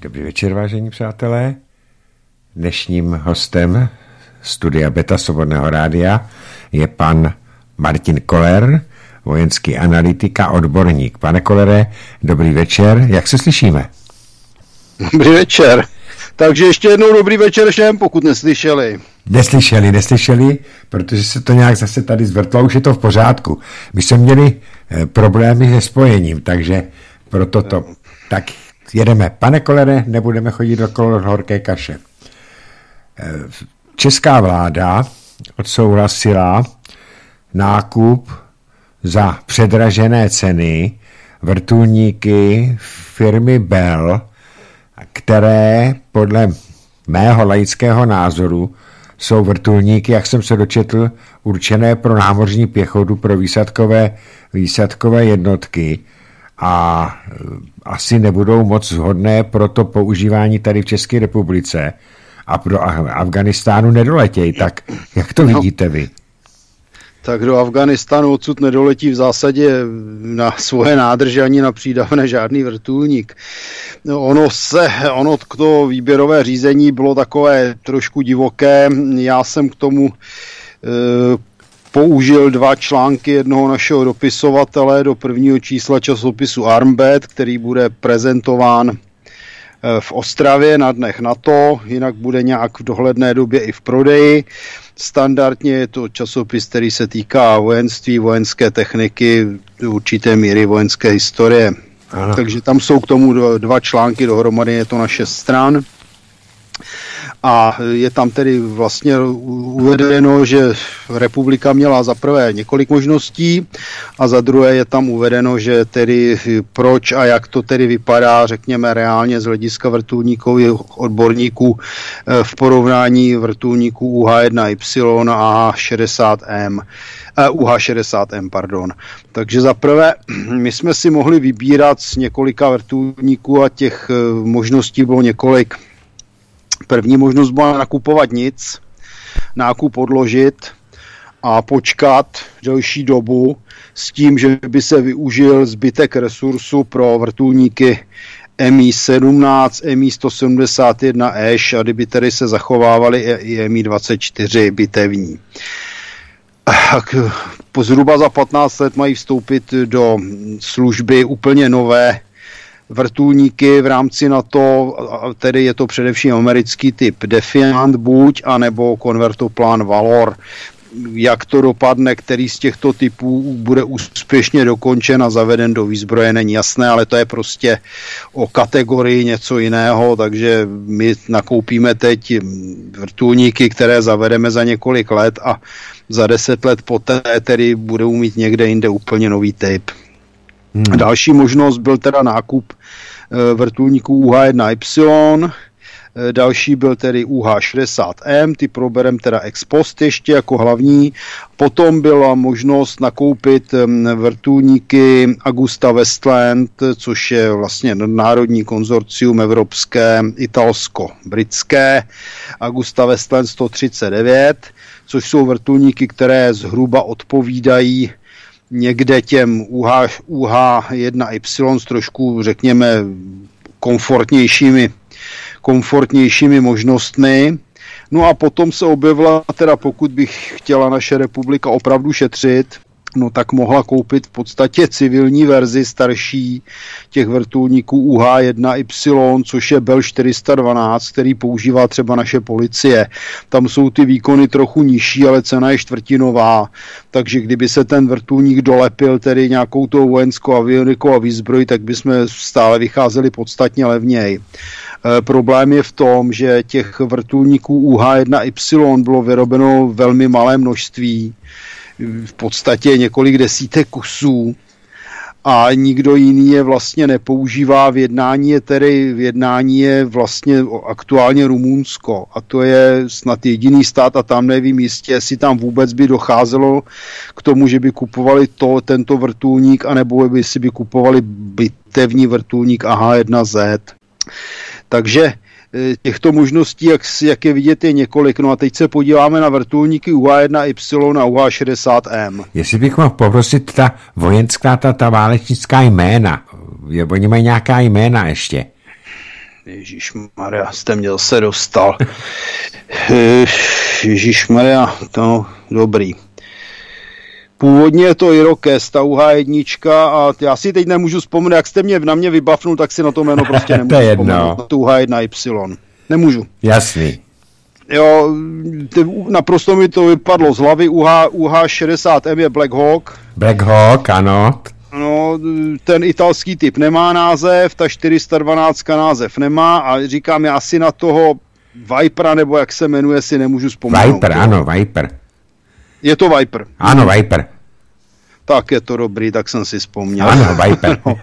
Dobrý večer, vážení přátelé. Dnešním hostem studia Beta Svobodného rádia je pan Martin Koller, vojenský analytik a odborník. Pane Kollere, dobrý večer. Jak se slyšíme? Dobrý večer. Takže ještě jednou dobrý večer všem, pokud neslyšeli. Neslyšeli, protože se to nějak zase tady zvrtlo, už je to v pořádku. My jsme měli problémy se spojením, takže proto to... Tak jedeme. Pane Kollere, nebudeme chodit okolo horké kaše. Česká vláda odsouhlasila nákup za předražené ceny vrtulníky firmy Bell, které podle mého laického názoru jsou vrtulníky, jak jsem se dočetl, určené pro námořní pěchotu, pro výsadkové jednotky a asi nebudou moc vhodné pro to používání tady v České republice a pro Afganistánu nedoletějí. Tak jak to vidíte vy? Tak do Afganistánu odsud nedoletí v zásadě na svoje nádrže ani na přídavné žádný vrtulník. Ono to výběrové řízení bylo takové trošku divoké. Já jsem k tomu použil 2 články jednoho našeho dopisovatele do prvního čísla časopisu Armbed, který bude prezentován v Ostravě na dnech NATO, jinak bude nějak v dohledné době i v prodeji. Standardně je to časopis, který se týká vojenství, vojenské techniky, určité míry vojenské historie. Ano. Takže tam jsou k tomu 2 články dohromady, je to na 6 stran. A je tam tedy vlastně uvedeno, že republika měla za prvé několik možností a za druhé je tam uvedeno, že tedy proč a jak to tedy vypadá, řekněme reálně z hlediska vrtulníkových odborníků v porovnání vrtulníků UH-1Y a UH-60M, pardon. Takže za prvé, my jsme si mohli vybírat z několika vrtulníků a těch možností bylo několik. První možnost byla nakupovat nic, nákup odložit a počkat delší dobu s tím, že by se využil zbytek resursu pro vrtulníky Mi-17, Mi-171 Ash a kdyby tedy se zachovávaly i Mi-24 bitevní. Zhruba za 15 let mají vstoupit do služby úplně nové vrtulníky v rámci NATO, tedy je to především americký typ Defiant buď, anebo konvertoplán Valor. Jak to dopadne, který z těchto typů bude úspěšně dokončen a zaveden do výzbroje, není jasné, ale to je prostě o kategorii něco jiného, takže my nakoupíme teď vrtulníky, které zavedeme za několik let a za 10 let poté tedy budou mít někde jinde úplně nový typ. Další možnost byl teda nákup vrtulníků UH-1Y, další byl tedy UH-60M, ty proberem teda ex post ještě jako hlavní. Potom byla možnost nakoupit vrtulníky Augusta Westland, což je vlastně národní konzorcium evropské, italsko-britské, Augusta Westland 139, což jsou vrtulníky, které zhruba odpovídají někde těm UH-1Y s trošku, řekněme, komfortnějšími možnostmi. No a potom se objevila, teda pokud bych chtěla naše republika opravdu šetřit, no tak mohla koupit v podstatě civilní verzi starší těch vrtulníků UH-1Y, což je Bell 412, který používá třeba naše policie. Tam jsou ty výkony trochu nižší, ale cena je čtvrtinová, takže kdyby se ten vrtulník dolepil tedy nějakou tou vojenskou avionikou a výzbroj, tak bychom stále vycházeli podstatně levněji. Problém je v tom, že těch vrtulníků UH-1Y bylo vyrobeno velmi malé množství, v podstatě několik desítek kusů a nikdo jiný je vlastně nepoužívá. V jednání je vlastně aktuálně Rumunsko a to je snad jediný stát a tam nevím jistě, jestli tam vůbec by docházelo k tomu, že by kupovali tento vrtulník, anebo by si kupovali bitevní vrtulník AH-1Z. Takže těchto možností, jak je vidět, je několik. No a teď se podíváme na vrtulníky UH-1Y a UH-60M. Jestli bych mohl poprosit ta vojenská, ta válečnická jména. Oni mají nějaká jména ještě. Ježišmarja, jste mě zase dostal. Ježišmarja, to dobrý. Původně je to Irokез, ta UH1 a já si teď nemůžu vzpomenout, jak jste mě na mě vybavnul, tak si na to jméno prostě nemůžu vzpomenout. Na tu UH1Y. Nemůžu. Jasný. Jo, naprosto mi to vypadlo z hlavy. UH60M je Black Hawk. Black Hawk, ano. No, ten italský typ nemá název, ta 412 název nemá a říkám, já si na toho Vipera, nebo jak se jmenuje, si nemůžu vzpomenout. Viper, ano, Viper. Je to Viper. Ano, Viper. Tak je to dobrý, tak jsem si vzpomněl. Ano, Viper. No.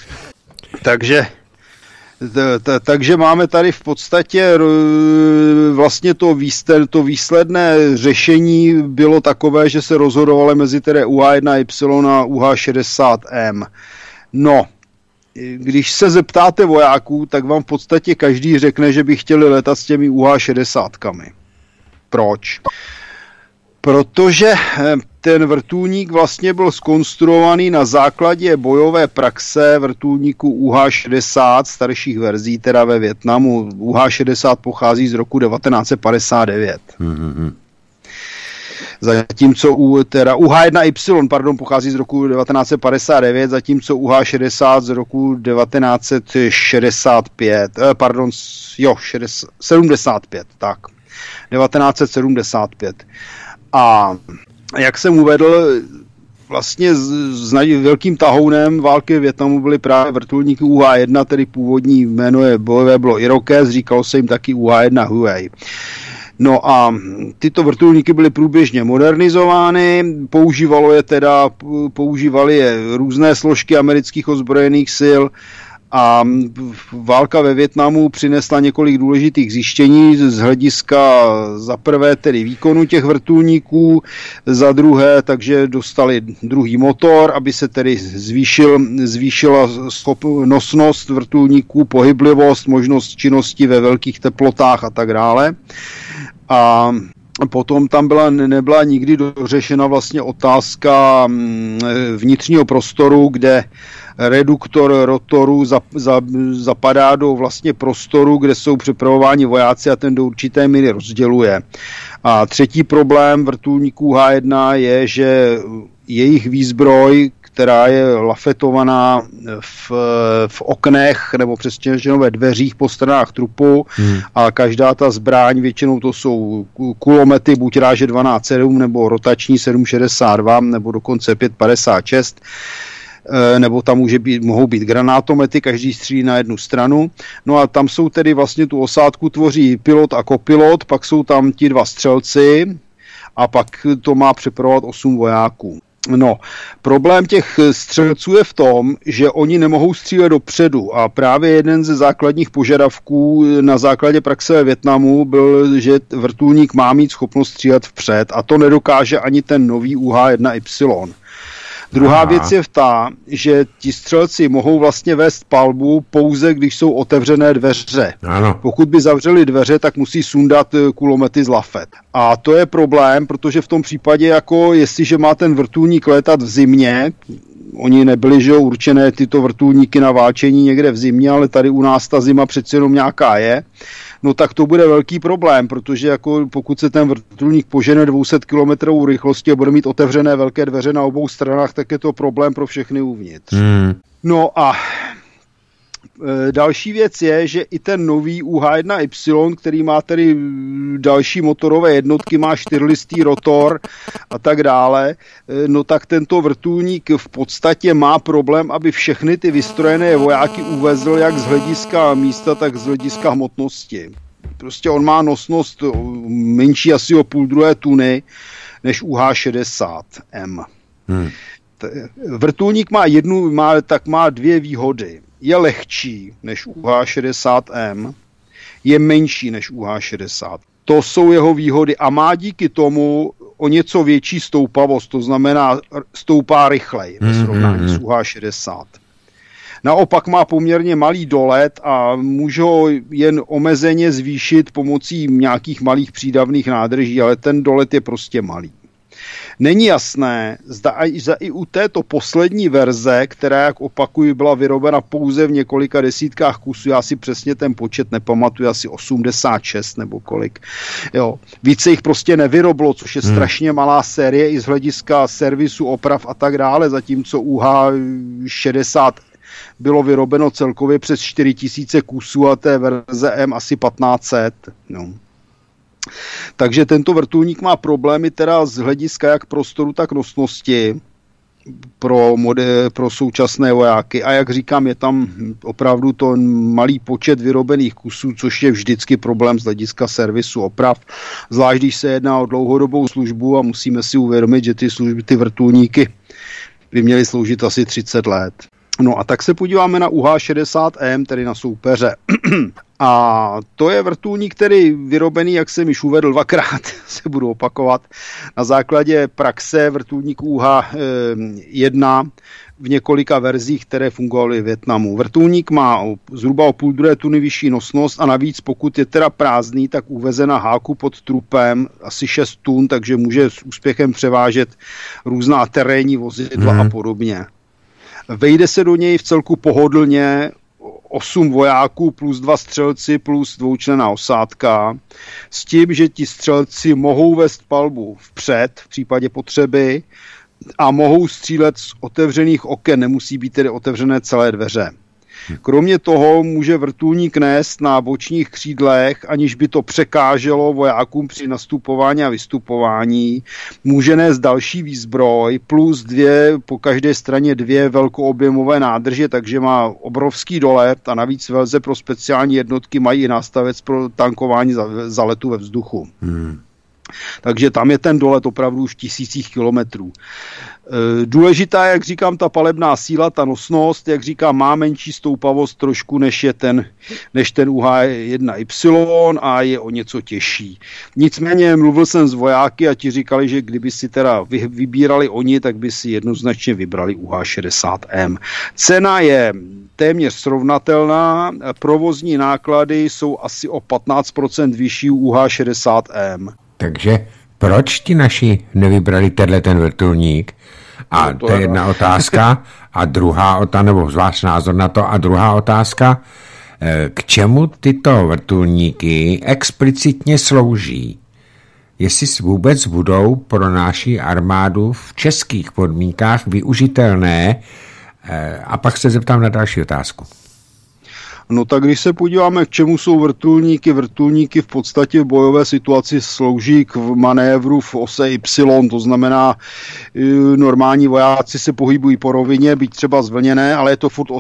Takže máme tady v podstatě vlastně to výsledné řešení bylo takové, že se rozhodovalo mezi tedy UH1Y a UH60M. No, když se zeptáte vojáků, tak vám v podstatě každý řekne, že by chtěli letat s těmi UH60kami. Proč? Protože ten vrtulník vlastně byl zkonstruovaný na základě bojové praxe vrtulníku UH-60 starších verzí, teda ve Vietnamu. UH-60 pochází z roku 1959. Mm-hmm. Zatímco UH-1Y, pochází z roku 1959, zatímco UH-60 z roku 1965, 75, tak. 1975. A jak jsem uvedl, vlastně s velkým tahounem války v Vietnamu byly právě vrtulníky UH-1, tedy původní jméno bojové bylo Irokез, říkalo se jim taky UH-1 Huey. No a tyto vrtulníky byly průběžně modernizovány, používali je různé složky amerických ozbrojených sil a válka ve Vietnamu přinesla několik důležitých zjištění z hlediska za prvé tedy výkonu těch vrtulníků, za druhé takže dostali druhý motor, aby se tedy zvýšila nosnost vrtulníků, pohyblivost, možnost činnosti ve velkých teplotách a tak dále. A potom tam nebyla nikdy dořešena vlastně otázka vnitřního prostoru, kde reduktor rotoru zapadá do vlastně prostoru, kde jsou přepravováni vojáci a ten do určité míry rozděluje. A třetí problém vrtulníků H1 je, že jejich výzbroj, která je lafetovaná v oknech nebo přesně ve dveřích po stranách trupu a každá ta zbraň, většinou to jsou kulomety buď ráže 12.7 nebo rotační 7.62 nebo dokonce 5.56, nebo tam mohou být granátomety, každý střílí na jednu stranu. No a tam jsou tedy vlastně tu osádku tvoří pilot a kopilot, pak jsou tam ti dva střelci a pak to má přepravovat 8 vojáků. No, problém těch střelců je v tom, že oni nemohou střílet dopředu a právě jeden ze základních požadavků na základě praxe ve Vietnamu byl, že vrtulník má mít schopnost střílet vpřed a to nedokáže ani ten nový UH-1Y. Druhá věc je ta, že ti střelci mohou vlastně vést palbu pouze, když jsou otevřené dveře. Ano. Pokud by zavřeli dveře, tak musí sundat kulomety z lafet. A to je problém, protože v tom případě, jako jestliže má ten vrtulník létat v zimě, oni nebyli, že určené tyto vrtulníky na válčení někde v zimě, ale tady u nás ta zima přeci jenom nějaká je, no tak to bude velký problém, protože jako pokud se ten vrtulník požene 200 km rychlostí a bude mít otevřené velké dveře na obou stranách, tak je to problém pro všechny uvnitř. No a další věc je, že i ten nový UH-1Y, který má tedy další motorové jednotky, má 4listý rotor a tak dále, no tak tento vrtulník v podstatě má problém, aby všechny ty vystrojené vojáky uvezl jak z hlediska místa, tak z hlediska hmotnosti. Prostě on má nosnost menší asi o 0,5 tuny než UH-60M. Vrtulník má dvě výhody. Je lehčí než UH-60M, je menší než UH-60. To jsou jeho výhody a má díky tomu o něco větší stoupavost, to znamená stoupá rychleji ve srovnání s UH-60. Naopak má poměrně malý dolet a může ho jen omezeně zvýšit pomocí nějakých malých přídavných nádrží, ale ten dolet je prostě malý. Není jasné, zda i u této poslední verze, která, jak opakuju, byla vyrobena pouze v několika desítkách kusů, já si přesně ten počet nepamatuju, asi 86 nebo kolik. Jo. Více jich prostě nevyrobilo, což je strašně malá série i z hlediska servisu, oprav a tak dále, zatímco UH-60 bylo vyrobeno celkově přes 4000 kusů a té verze M asi 1500. No. Takže tento vrtulník má problémy teda z hlediska jak prostoru, tak nosnosti pro současné vojáky. A jak říkám, je tam opravdu to malý počet vyrobených kusů, což je vždycky problém z hlediska servisu, oprav. Zvlášť, když se jedná o dlouhodobou službu a musíme si uvědomit, že ty vrtulníky by měly sloužit asi 30 let. No a tak se podíváme na UH-60M, tedy na soupeře. A to je vrtulník, který vyrobený, jak jsem již uvedl dvakrát, se budu opakovat, na základě praxe vrtulníků UH-1 v několika verzích, které fungovaly v Vietnamu. Vrtulník má zhruba o 0,5 tuny vyšší nosnost a navíc, pokud je teda prázdný, tak uveze na háku pod trupem asi 6 tun, takže může s úspěchem převážet různá terénní vozidla a podobně. Vejde se do něj v celku pohodlně 8 vojáků plus 2 střelci plus dvoučlenná osádka s tím, že ti střelci mohou vést palbu vpřed v případě potřeby a mohou střílet z otevřených oken, nemusí být tedy otevřené celé dveře. Kromě toho může vrtulník nést na bočních křídlech, aniž by to překáželo vojákům při nastupování a vystupování. Může nést další výzbroj plus po každé straně 2 velkoobjemové nádrže, takže má obrovský dolet a navíc velze pro speciální jednotky mají i nástavec pro tankování zaletu ve vzduchu. Takže tam je ten dolet opravdu už 1000 kilometrů. Důležitá, jak říkám, ta palebná síla, ta nosnost, jak říkám, má menší stoupavost trošku, než ten UH-1Y a je o něco těžší. Nicméně mluvil jsem s vojáky a ti říkali, že kdyby si teda vybírali oni, tak by si jednoznačně vybrali UH-60M. Cena je téměř srovnatelná, provozní náklady jsou asi o 15% vyšší u UH-60M. Takže proč ti naši nevybrali ten vrtulník? A to je jedna otázka. A druhá otázka, nebo váš názor na to. A druhá otázka, k čemu tyto vrtulníky explicitně slouží? Jestli vůbec budou pro naši armádu v českých podmínkách využitelné? A pak se zeptám na další otázku. No tak když se podíváme, k čemu jsou vrtulníky v podstatě v bojové situaci slouží k manévru v ose Y, to znamená, normální vojáci se pohybují po rovině, byť třeba zvlněné, ale je to furt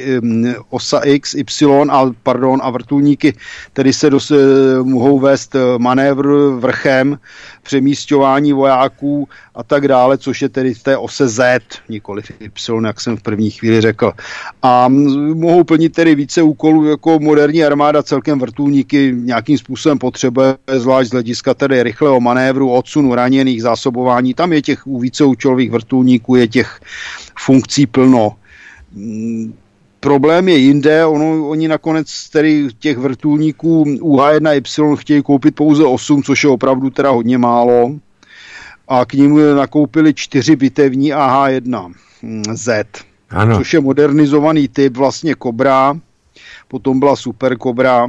osa X, Y a vrtulníky tedy se mohou vést manévr vrchem, přemísťování vojáků a tak dále, což je tedy v té ose Z, nikoliv Y, jak jsem v první chvíli řekl. A mohou plnit tedy více úkolů, jako moderní armáda celkem vrtulníky nějakým způsobem potřebuje, zvlášť z hlediska tedy rychlého manévru, odsunu raněných, zásobování. Tam je těch u víceúčelových vrtulníků, je těch funkcí plno. Problém je jinde, oni nakonec tedy těch vrtulníků UH-1Y chtějí koupit pouze 8, což je opravdu teda hodně málo. A k ním nakoupili 4 bitevní AH-1Z, což je modernizovaný typ vlastně Cobra, potom byla Super Cobra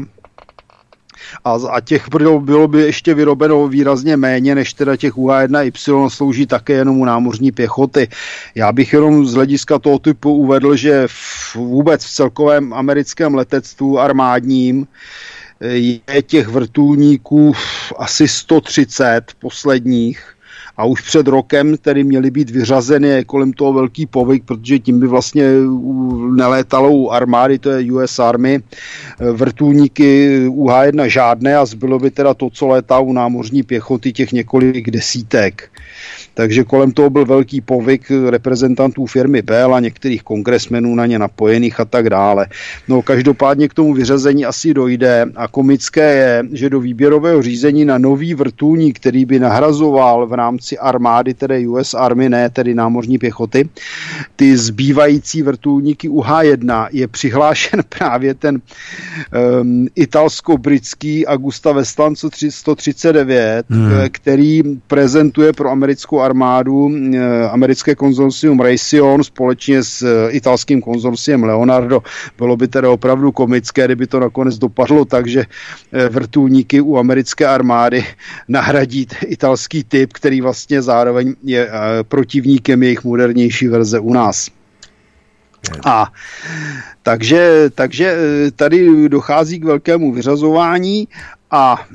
a těch bylo by ještě vyrobeno výrazně méně, než teda těch UH-1Y slouží také jenom u námořní pěchoty. Já bych jenom z hlediska toho typu uvedl, že vůbec v celkovém americkém letectvu armádním je těch vrtulníků asi 130 posledních. A už před rokem tedy měly být vyřazeny kolem toho velký povyk, protože tím by vlastně nelétalo u armády, to je US Army, vrtulníky UH-1 žádné a zbylo by teda to, co létá u námořní pěchoty, těch několik desítek. Takže kolem toho byl velký povyk reprezentantů firmy Bell a některých kongresmenů na ně napojených a tak dále. No každopádně k tomu vyřazení asi dojde a komické je, že do výběrového řízení na nový vrtulník, který by nahrazoval v rámci rámci armády, tedy US Army, ne tedy námořní pěchoty, ty zbývající vrtulníky UH-1 je přihlášen právě ten italsko-britský Augusta Westland 139, který prezentuje pro americkou armádu americké konzorcium Raytheon společně s italským konzorciem Leonardo. Bylo by tedy opravdu komické, kdyby to nakonec dopadlo tak, že vrtulníky u americké armády nahradí italský typ, který vlastně zároveň je protivníkem jejich modernější verze u nás. A takže tady dochází k velkému vyřazování a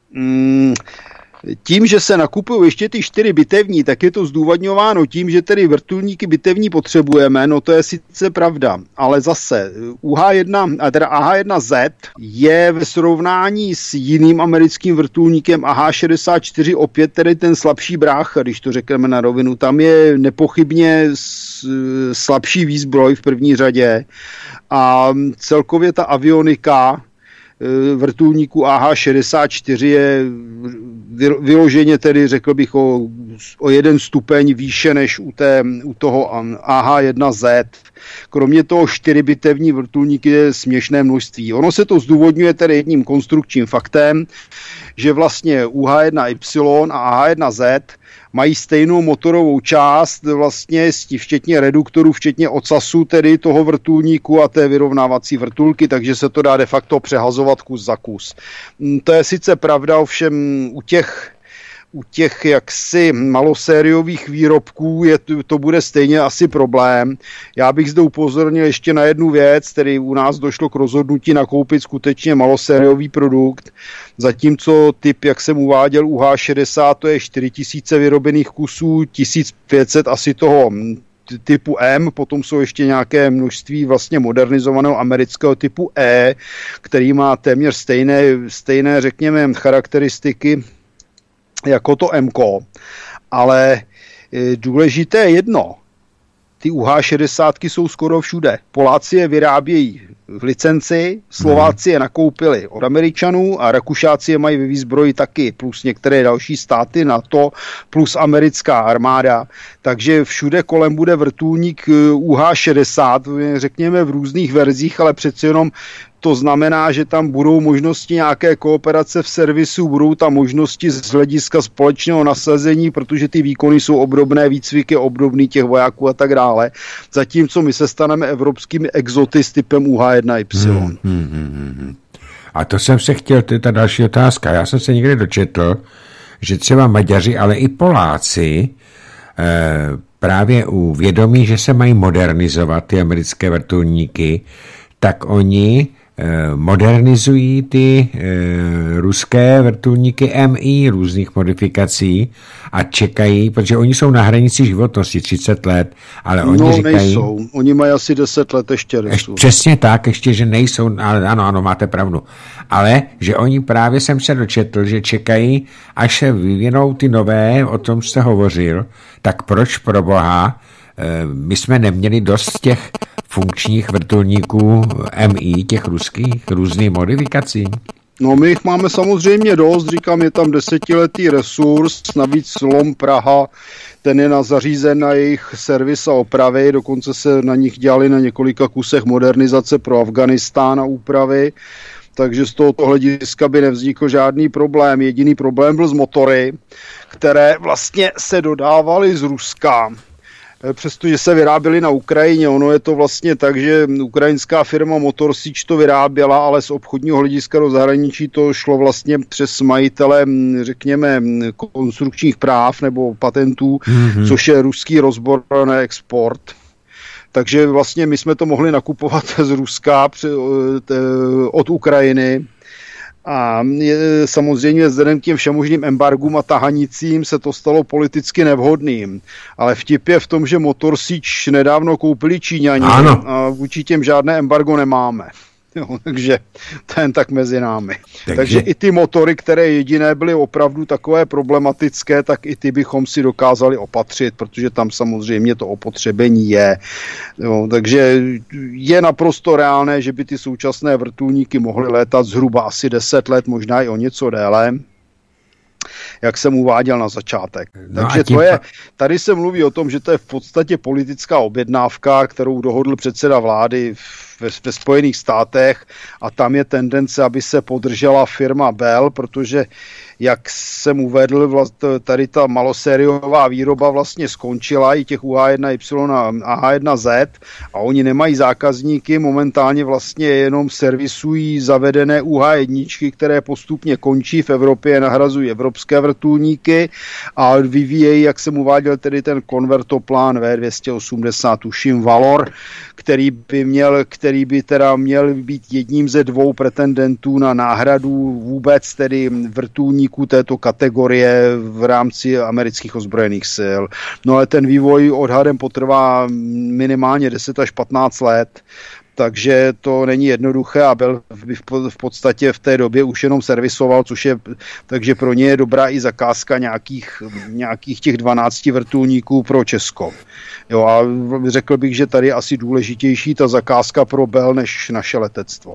tím, že se nakupují ještě ty 4 bitevní, tak je to zdůvodňováno tím, že tedy vrtulníky bitevní potřebujeme, no to je sice pravda, ale zase AH-1Z je ve srovnání s jiným americkým vrtulníkem AH-64 opět tedy ten slabší brácha, když to řekneme na rovinu, tam je nepochybně slabší výzbroj v první řadě a celkově ta avionika vrtulníku AH-64 je vyloženě tedy, řekl bych, o 1 stupeň výše než u toho AH-1Z. Kromě toho 4 bitevní vrtulníky je směšné množství. Ono se to zdůvodňuje tedy jedním konstrukčním faktem, že vlastně UH-1Y a AH-1Z mají stejnou motorovou část, vlastně včetně reduktorů, včetně ocasu, tedy toho vrtulníku a té vyrovnávací vrtulky, takže se to dá de facto přehazovat kus za kus. To je sice pravda, ovšem u těch jaksi malosériových výrobků to bude stejně asi problém. Já bych zde upozornil ještě na jednu věc, tedy u nás došlo k rozhodnutí nakoupit skutečně malosériový produkt, zatímco typ, jak jsem uváděl, UH-60, to je 4000 vyrobených kusů, 1500 asi toho typu M, potom jsou ještě nějaké množství vlastně modernizovaného amerického typu E, který má téměř stejné řekněme, charakteristiky jako to M-ko, ale důležité je jedno, ty UH-60 jsou skoro všude. Poláci je vyrábějí v licenci, Slováci je nakoupili od Američanů a Rakušáci je mají ve výzbroji taky, plus některé další státy NATO, plus americká armáda. Takže všude kolem bude vrtulník UH-60, řekněme v různých verzích, ale přeci jenom to znamená, že tam budou možnosti nějaké kooperace v servisu, budou tam možnosti z hlediska společného nasazení, protože ty výkony jsou obdobné, výcvik je obdobný těch vojáků a tak dále. Zatímco my se staneme evropskými exoty s typem UH-1Y. A to jsem se chtěl, to je ta další otázka. Já jsem se někde dočetl, že třeba Maďaři, ale i Poláci právě u vědomí, že se mají modernizovat ty americké vrtulníky, tak oni modernizují ty ruské vrtulníky MI různých modifikací a čekají, protože oni jsou na hranici životnosti 30 let, ale oni říkají... nejsou. Oni mají asi 10 let ještě resurs. Přesně tak, ještě, že nejsou, ale ano, máte pravdu. Ale, že oni právě jsem se dočetl, že čekají, až se vyvinou ty nové, o tom jste hovořil, tak proč pro boha my jsme neměli dost těch funkčních vrtulníků MI, těch ruských, různých modifikací? No my jich máme samozřejmě dost, říkám, je tam 10letý resurs, navíc LOM Praha, ten je zařízen na jejich servis a opravy, dokonce se na nich dělali na několika kusech modernizace pro Afganistán a úpravy, takže z tohoto hlediska by nevznikl žádný problém. Jediný problém byl z motory, které vlastně se dodávaly z Ruska. Přestože se vyráběly na Ukrajině, ono je to vlastně tak, že ukrajinská firma Motor Sič to vyráběla, ale z obchodního hlediska do zahraničí to šlo vlastně přes majitele, řekněme, konstrukčních práv nebo patentů, což je ruský rozbor na export. Takže vlastně my jsme to mohli nakupovat z Ruska od Ukrajiny. A samozřejmě vzhledem k těm všemožným embargům a tahanicím se to stalo politicky nevhodným. Ale vtip je v tom, že Motor Sič nedávno koupili Číňani a vůči těm žádné embargo nemáme. Jo, takže to jen tak mezi námi. Takže i ty motory, které jediné byly opravdu takové problematické, tak i ty bychom si dokázali opatřit, protože tam samozřejmě to opotřebení je. Jo, takže je naprosto reálné, že by ty současné vrtulníky mohly létat zhruba asi 10 let, možná i o něco déle. jak jsem uváděl na začátek. Takže tady se mluví o tom, že to je v podstatě politická objednávka, kterou dohodl předseda vlády ve Spojených státech a tam je tendence, aby se podržela firma Bell, protože jak jsem uvedl, tady ta malosériová výroba vlastně skončila i těch UH1Y a AH1Z a oni nemají zákazníky, momentálně vlastně jenom servisují zavedené UH1, které postupně končí v Evropě, nahrazují evropské vrtulníky a vyvíjejí, jak jsem uváděl, tedy ten konvertoplán V280, tuším Valor, který by teda měl být jedním ze 2 pretendentů na náhradu vůbec tedy vrtulníků této kategorie v rámci amerických ozbrojených sil. No ale ten vývoj odhadem potrvá minimálně 10 až 15 let, takže to není jednoduché a byl v podstatě v té době už jenom servisoval, takže pro ně je dobrá i zakázka nějakých těch 12 vrtulníků pro Česko. Jo, a řekl bych, že tady je asi důležitější ta zakázka pro Bell než naše letectvo.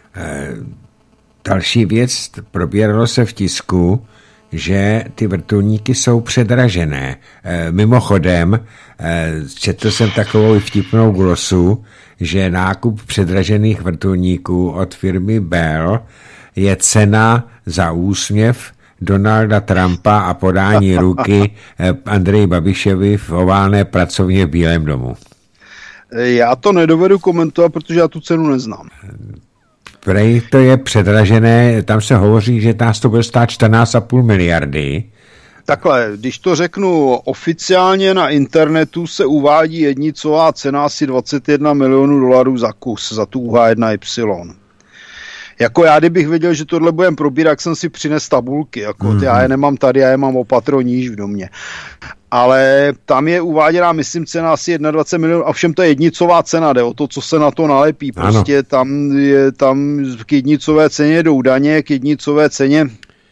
Další věc, probíralo se v tisku, že ty vrtulníky jsou předražené. Mimochodem, četl jsem takovou vtipnou glosu, že nákup předražených vrtulníků od firmy Bell je cena za úsměv Donalda Trumpa a podání ruky Andreji Babišovi v oválné pracovně v Bílém domu. Já to nedovedu komentovat, protože já tu cenu neznám. Prej to je předražené, tam se hovoří, že nás to bude stát 14,5 miliardy. Takhle, když to řeknu oficiálně na internetu se uvádí jednicová cena asi $21 milionů za kus, za tu UH1Y. Jako já, kdybych věděl, že tohle budeme probírat, jak jsem si přines tabulky, jako já je nemám tady, já je mám opatro níž v domě. Ale tam je uváděná, myslím, cena asi 21 milionů, a všem to je jednicová cena, jde o to, co se na to nalepí. Prostě tam k jednicové ceně jdou daně, k jednicové ceně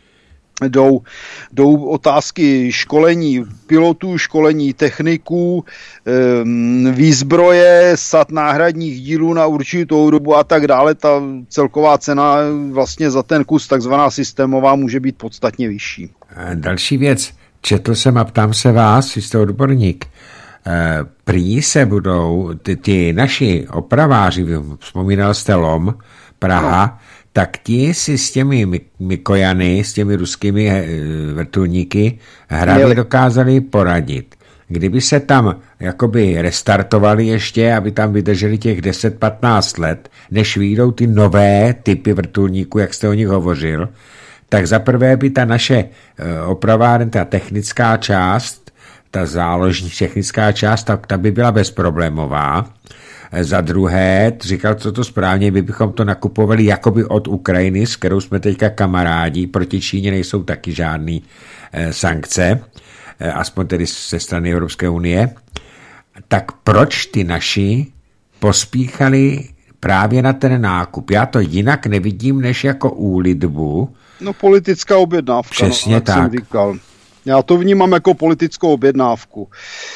jdou otázky školení pilotů, školení techniků, výzbroje, sad náhradních dílů na určitou dobu a tak dále. Ta celková cena vlastně za ten kus, takzvaná systémová, může být podstatně vyšší. Další věc. Četl jsem a ptám se vás, jste odborník, prý se budou ty naši opraváři, vzpomínal jste LOM, Praha, tak ti si s těmi Mikojany, s těmi ruskými vrtulníky hravě dokázali poradit. Kdyby se tam jakoby restartovali ještě, aby tam vydrželi těch 10-15 let, než vyjdou ty nové typy vrtulníků, jak jste o nich hovořil, tak zaprvé by ta naše opraváren, ta technická část, ta záložní technická část, ta by byla bezproblémová. Za druhé, říkal to správně, bychom to nakupovali jakoby od Ukrajiny, s kterou jsme teďka kamarádi, proti Číně nejsou taky žádné sankce, aspoň tedy ze strany Evropské unie. Tak proč ty naši pospíchali právě na ten nákup? Já to jinak nevidím, než jako úlitbu. No politická objednávka. Přesně tak. Jsem říkal. Já to vnímám jako politickou objednávku.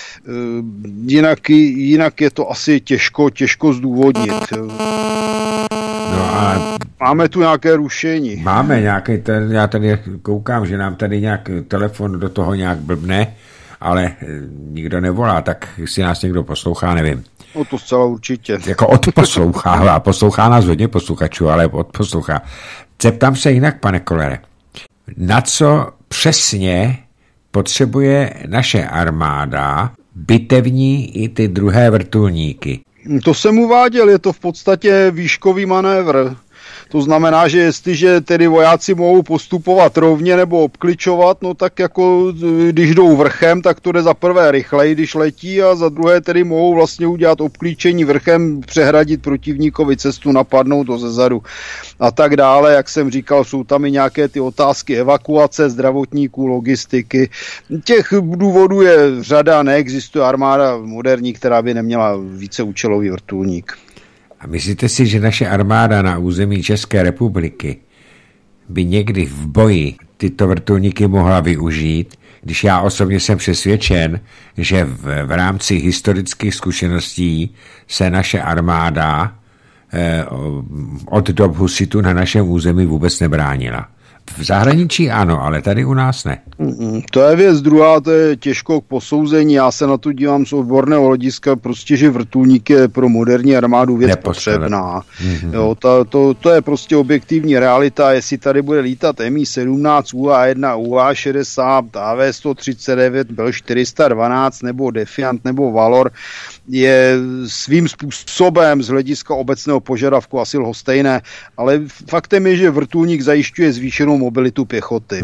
Jinak je to asi těžko zdůvodnit. No a máme tu nějaké rušení. Máme nějaké, já tady koukám, že nám tady nějak telefon do toho nějak blbne, ale nikdo nevolá, tak jestli nás někdo poslouchá, nevím. No to zcela určitě. Jako odposlouchá, poslouchá nás hodně posluchačů, ale odposlouchá. Zeptám se jinak, pane Kollere, na co přesně potřebuje naše armáda bitevní i ty druhé vrtulníky? To jsem uváděl, je to v podstatě výškový manévr. To znamená, že jestliže tedy vojáci mohou postupovat rovně nebo obkličovat, no tak jako když jdou vrchem, tak to jde za prvé rychleji, když letí, a za druhé tedy mohou vlastně udělat obklíčení vrchem, přehradit protivníkovi cestu, napadnout to zezadu a tak dále. Jak jsem říkal, jsou tam i nějaké ty otázky evakuace zdravotníků, logistiky. Těch důvodů je řada, neexistuje armáda moderní, která by neměla víceúčelový vrtulník. A myslíte si, že naše armáda na území České republiky by někdy v boji tyto vrtulníky mohla využít, když já osobně jsem přesvědčen, že v rámci historických zkušeností se naše armáda od dob husitů na našem území vůbec nebránila. v zahraničí ano, ale tady u nás ne. To je věc druhá, to je těžko k posouzení. Já se na to dívám z odborného hlediska, prostě, že vrtulník je pro moderní armádu věc potřebná. Jo, to je prostě objektivní realita. Jestli tady bude lítat Mi-17, UA-1, UA-60, AV-139, Bell 412 nebo Defiant nebo Valor, je svým způsobem z hlediska obecného požadavku asi lhostejné, ale faktem je, že vrtulník zajišťuje zvýšenou mobilitu pěchoty.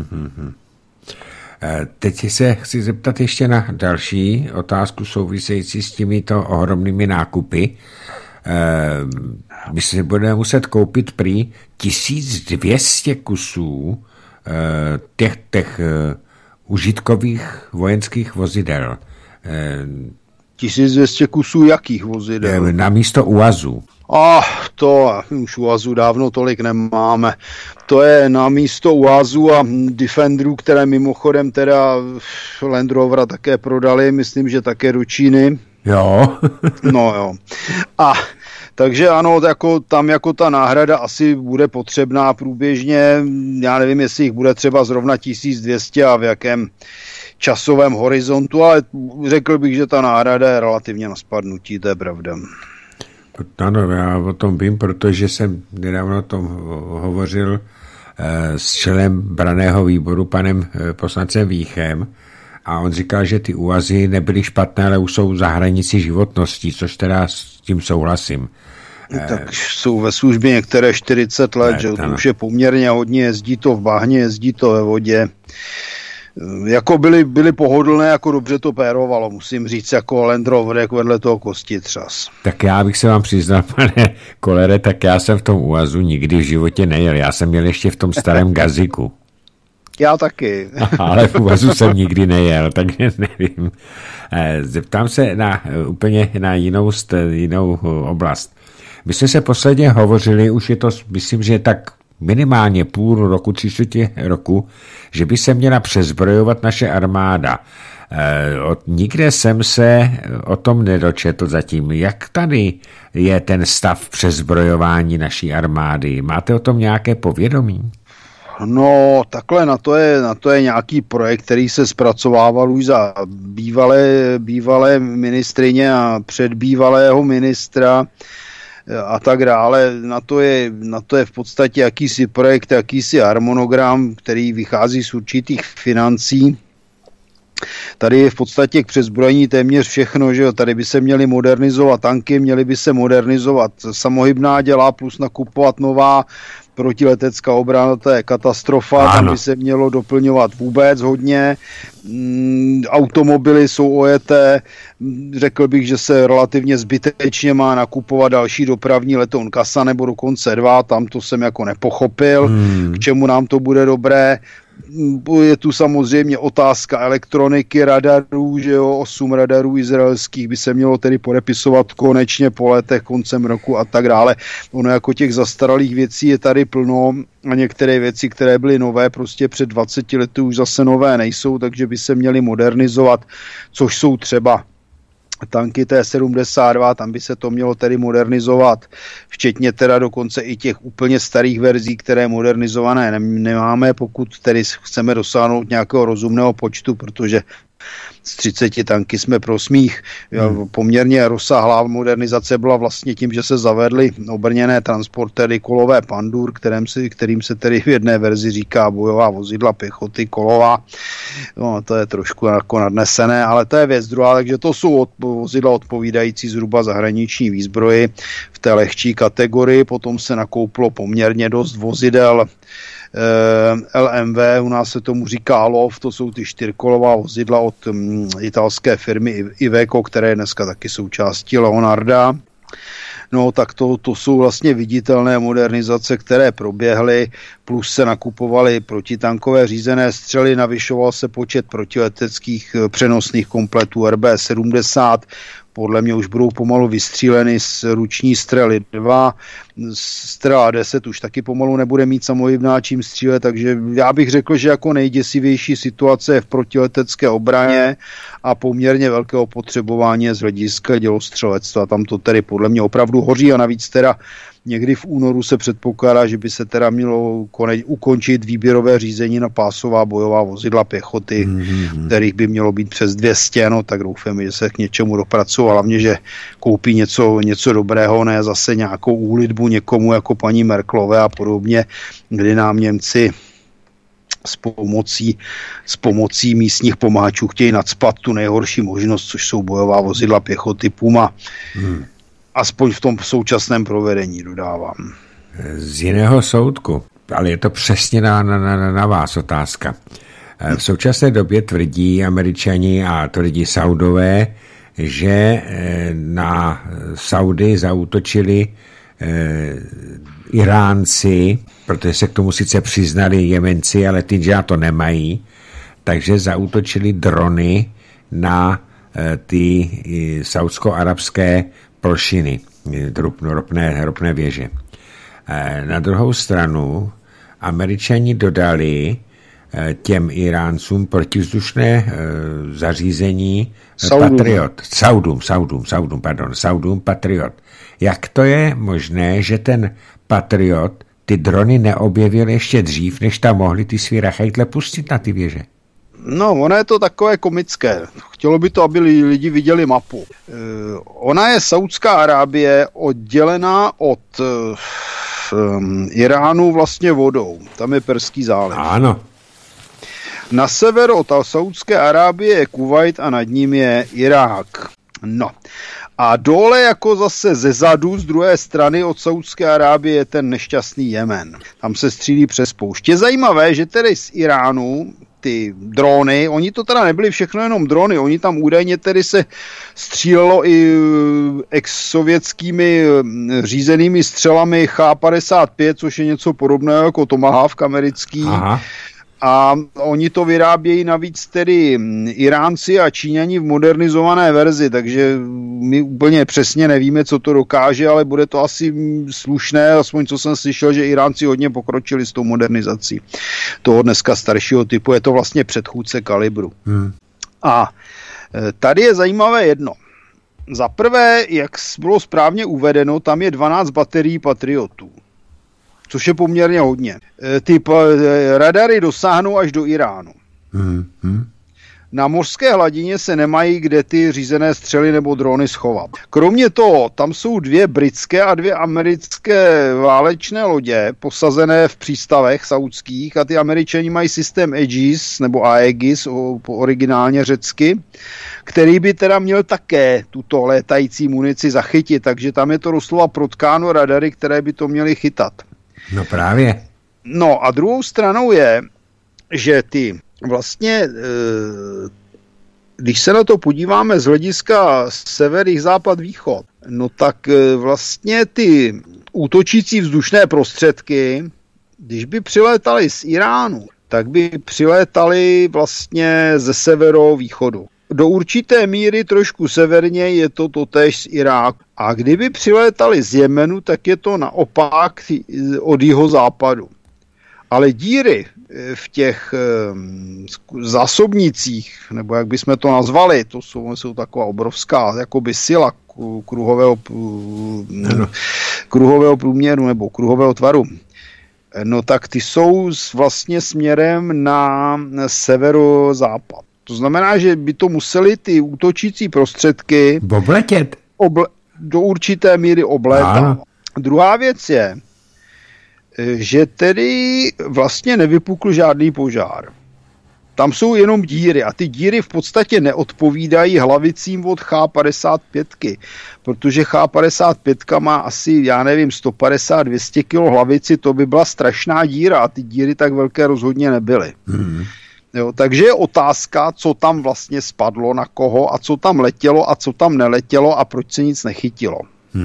Teď se chci zeptat ještě na další otázku související s těmito ohromnými nákupy. My si budeme muset koupit prý 1200 kusů těch užitkových vojenských vozidel. 1200 kusů jakých vozidel? Na místo UAZu. To už UAZu dávno tolik nemáme. To je na místo UAZu a Defenderů, které mimochodem teda Land Rovera také prodali, myslím, že také do Číny. Jo. No jo. Takže ano, tam jako ta náhrada asi bude potřebná průběžně. Já nevím, jestli jich bude třeba zrovna 1200 a v jakém časovém horizontu, ale řekl bych, že ta náhrada je relativně na spadnutí, to je pravda. Ano, já o tom vím, protože jsem nedávno o tom hovořil s členem branného výboru, panem poslancem Víchem, a on říkal, že ty UAZy nebyly špatné, ale už jsou za hranici životnosti, což teda s tím souhlasím. Tak jsou ve službě některé 40 let, že to už je poměrně hodně, jezdí to v bahně, jezdí to ve vodě. Jako byly pohodlné, jako dobře to pérovalo, musím říct, jako Land Rover, jako vedle toho kostitřas. Tak já bych se vám přiznal, pane Kolere, tak já jsem v tom UAZu nikdy v životě nejel, já jsem měl ještě v tom starém Gaziku. Já taky. Ale v UAZu jsem nikdy nejel, takže nevím. Zeptám se úplně na jinou oblast. My jsme se posledně hovořili, už je to, myslím, že tak minimálně půl roku, 3/4 roku, že by se měla přezbrojovat naše armáda. Nikde jsem se o tom nedočetl zatím. Jak tady je ten stav přezbrojování naší armády? Máte o tom nějaké povědomí? No, takhle na to je nějaký projekt, který se zpracovával už za bývalé ministryně a předbývalého ministra a tak dále. Na to je v podstatě jakýsi projekt, jakýsi harmonogram, který vychází z určitých financí. Tady je v podstatě k přezbrojení téměř všechno, že jo? Tady by se měly modernizovat tanky, měly by se modernizovat samohybná děla, plus nakupovat nová protiletecká obrana, to je katastrofa, ano. Tam by se mělo doplňovat vůbec hodně. Automobily jsou ojeté, řekl bych, že se relativně zbytečně má nakupovat další dopravní letoun Kasa nebo dokonce 2, tam to jsem jako nepochopil, k čemu nám to bude dobré. Je tu samozřejmě otázka elektroniky radarů, že jo, 8 radarů izraelských by se mělo tedy podepisovat konečně po letech koncem roku a tak dále. Ono jako těch zastaralých věcí je tady plno a některé věci, které byly nové, prostě před 20 lety už zase nové nejsou, takže by se měly modernizovat, což jsou třeba tanky T-72, tam by se to mělo tedy modernizovat, včetně teda dokonce i těch úplně starých verzí, které modernizované nemáme, pokud tedy chceme dosáhnout nějakého rozumného počtu, protože z 30 tanky jsme pro smích. Poměrně rozsáhlá modernizace byla vlastně tím, že se zavedly obrněné transportéry kolové Pandur, kterým se tedy v jedné verzi říká bojová vozidla pěchoty kolová. No, to je trošku jako nadnesené, ale to je věc druhá, takže to jsou vozidla odpovídající zhruba zahraniční výzbroji v té lehčí kategorii. Potom se nakouplo poměrně dost vozidel LMV, u nás se tomu říká LOV, to jsou ty 4kolová vozidla od italské firmy Iveco, které je dneska taky součástí Leonarda. No tak to jsou vlastně viditelné modernizace, které proběhly, plus se nakupovaly protitankové řízené střely, navyšoval se počet protileteckých přenosných kompletů RB-70, podle mě už budou pomalu vystříleny z ruční střely 2, střela 10 už taky pomalu nebude mít samohybná čím střílet, takže já bych řekl, že jako nejděsivější situace je v protiletecké obraně a poměrně velkého potřebování z hlediska dělostřelectva. Tam to tedy podle mě opravdu hoří a navíc teda někdy v únoru se předpokládá, že by se teda mělo ukončit výběrové řízení na pásová bojová vozidla pěchoty, kterých by mělo být přes 200, no tak doufám, že se k něčemu dopracují, hlavně, že koupí něco dobrého, ne zase nějakou úlitbu někomu jako paní Merkelové a podobně, kdy nám Němci s pomocí místních pomáčů chtějí nacpat tu nejhorší možnost, což jsou bojová vozidla pěchoty Puma. Aspoň v tom současném provedení, dodávám. Z jiného soudku, ale je to přesně na vás otázka. V současné době tvrdí Američani a tvrdí Saudové, že na Saudy zaútočili Iránci, protože se k tomu sice přiznali Jemenci, ale ty to nemají, takže zaútočili drony na ty saudsko-arabské plošiny, ropné věže. Na druhou stranu Američani dodali těm Iráncům protivzdušné zařízení Saudům Patriot. Jak to je možné, že ten Patriot ty drony neobjevil ještě dřív, než tam mohli ty svý rachejtle pustit na ty věže? No, ono je to takové komické. Chtělo by to, aby lidi viděli mapu. Ona je Saudská Arábie oddělená od Iránu vlastně vodou. Tam je Perský záliv. Ano. Na sever od Saudské Arábie je Kuvajt a nad ním je Irák. No. A dole jako zase ze zadu, z druhé strany od Saudské Arábie je ten nešťastný Jemen. Tam se střílí přes poušť. Je zajímavé, že tedy z Iránu ty drony, oni to teda nebyly všechno jenom drony, oni tam údajně tedy se střílelo i ex-sovětskými řízenými střelami Ch-55, což je něco podobného jako Tomahawk americký. Aha. A oni to vyrábějí navíc tedy Iránci a Číňani v modernizované verzi, takže my úplně přesně nevíme, co to dokáže, ale bude to asi slušné, aspoň co jsem slyšel, že Iránci hodně pokročili s tou modernizací toho dneska staršího typu, je to vlastně předchůdce kalibru. A tady je zajímavé jedno. Za prvé, jak bylo správně uvedeno, tam je 12 baterií Patriotů, což je poměrně hodně. Ty radary dosáhnou až do Iránu. Na mořské hladině se nemají kde ty řízené střely nebo drony schovat. Kromě toho, tam jsou 2 britské a 2 americké válečné lodě posazené v přístavech saudských a ty Američani mají systém Aegis nebo Aegis, originálně řecky, který by teda měl také tuto létající munici zachytit, takže tam je to doslova protkáno radary, které by to měly chytat. No právě. No a druhou stranou je, že ty vlastně, když se na to podíváme z hlediska sever, jih, západ, východ, no tak vlastně ty útočící vzdušné prostředky, když by přilétaly z Iránu, tak by přilétaly vlastně ze severovýchodu. Do určité míry trošku severně je to totéž z Iráku. A kdyby přilétali z Jemenu, tak je to naopak od jihozápadu. Ale díry v těch zásobnicích, nebo jak bychom to nazvali, to jsou taková obrovská jakoby sila kruhového průměru nebo kruhového tvaru. No tak ty jsou vlastně směrem na severozápad. To znamená, že by to museli ty útočící prostředky obletět. Do určité míry oblétat. Druhá věc je, že tedy vlastně nevypukl žádný požár. Tam jsou jenom díry a ty díry v podstatě neodpovídají hlavicím od Ch-55, protože Ch-55 má asi, já nevím, 150-200 kg hlavici, to by byla strašná díra a ty díry tak velké rozhodně nebyly. Jo, takže je otázka, co tam vlastně spadlo, na koho a co tam letělo a co tam neletělo a proč se nic nechytilo.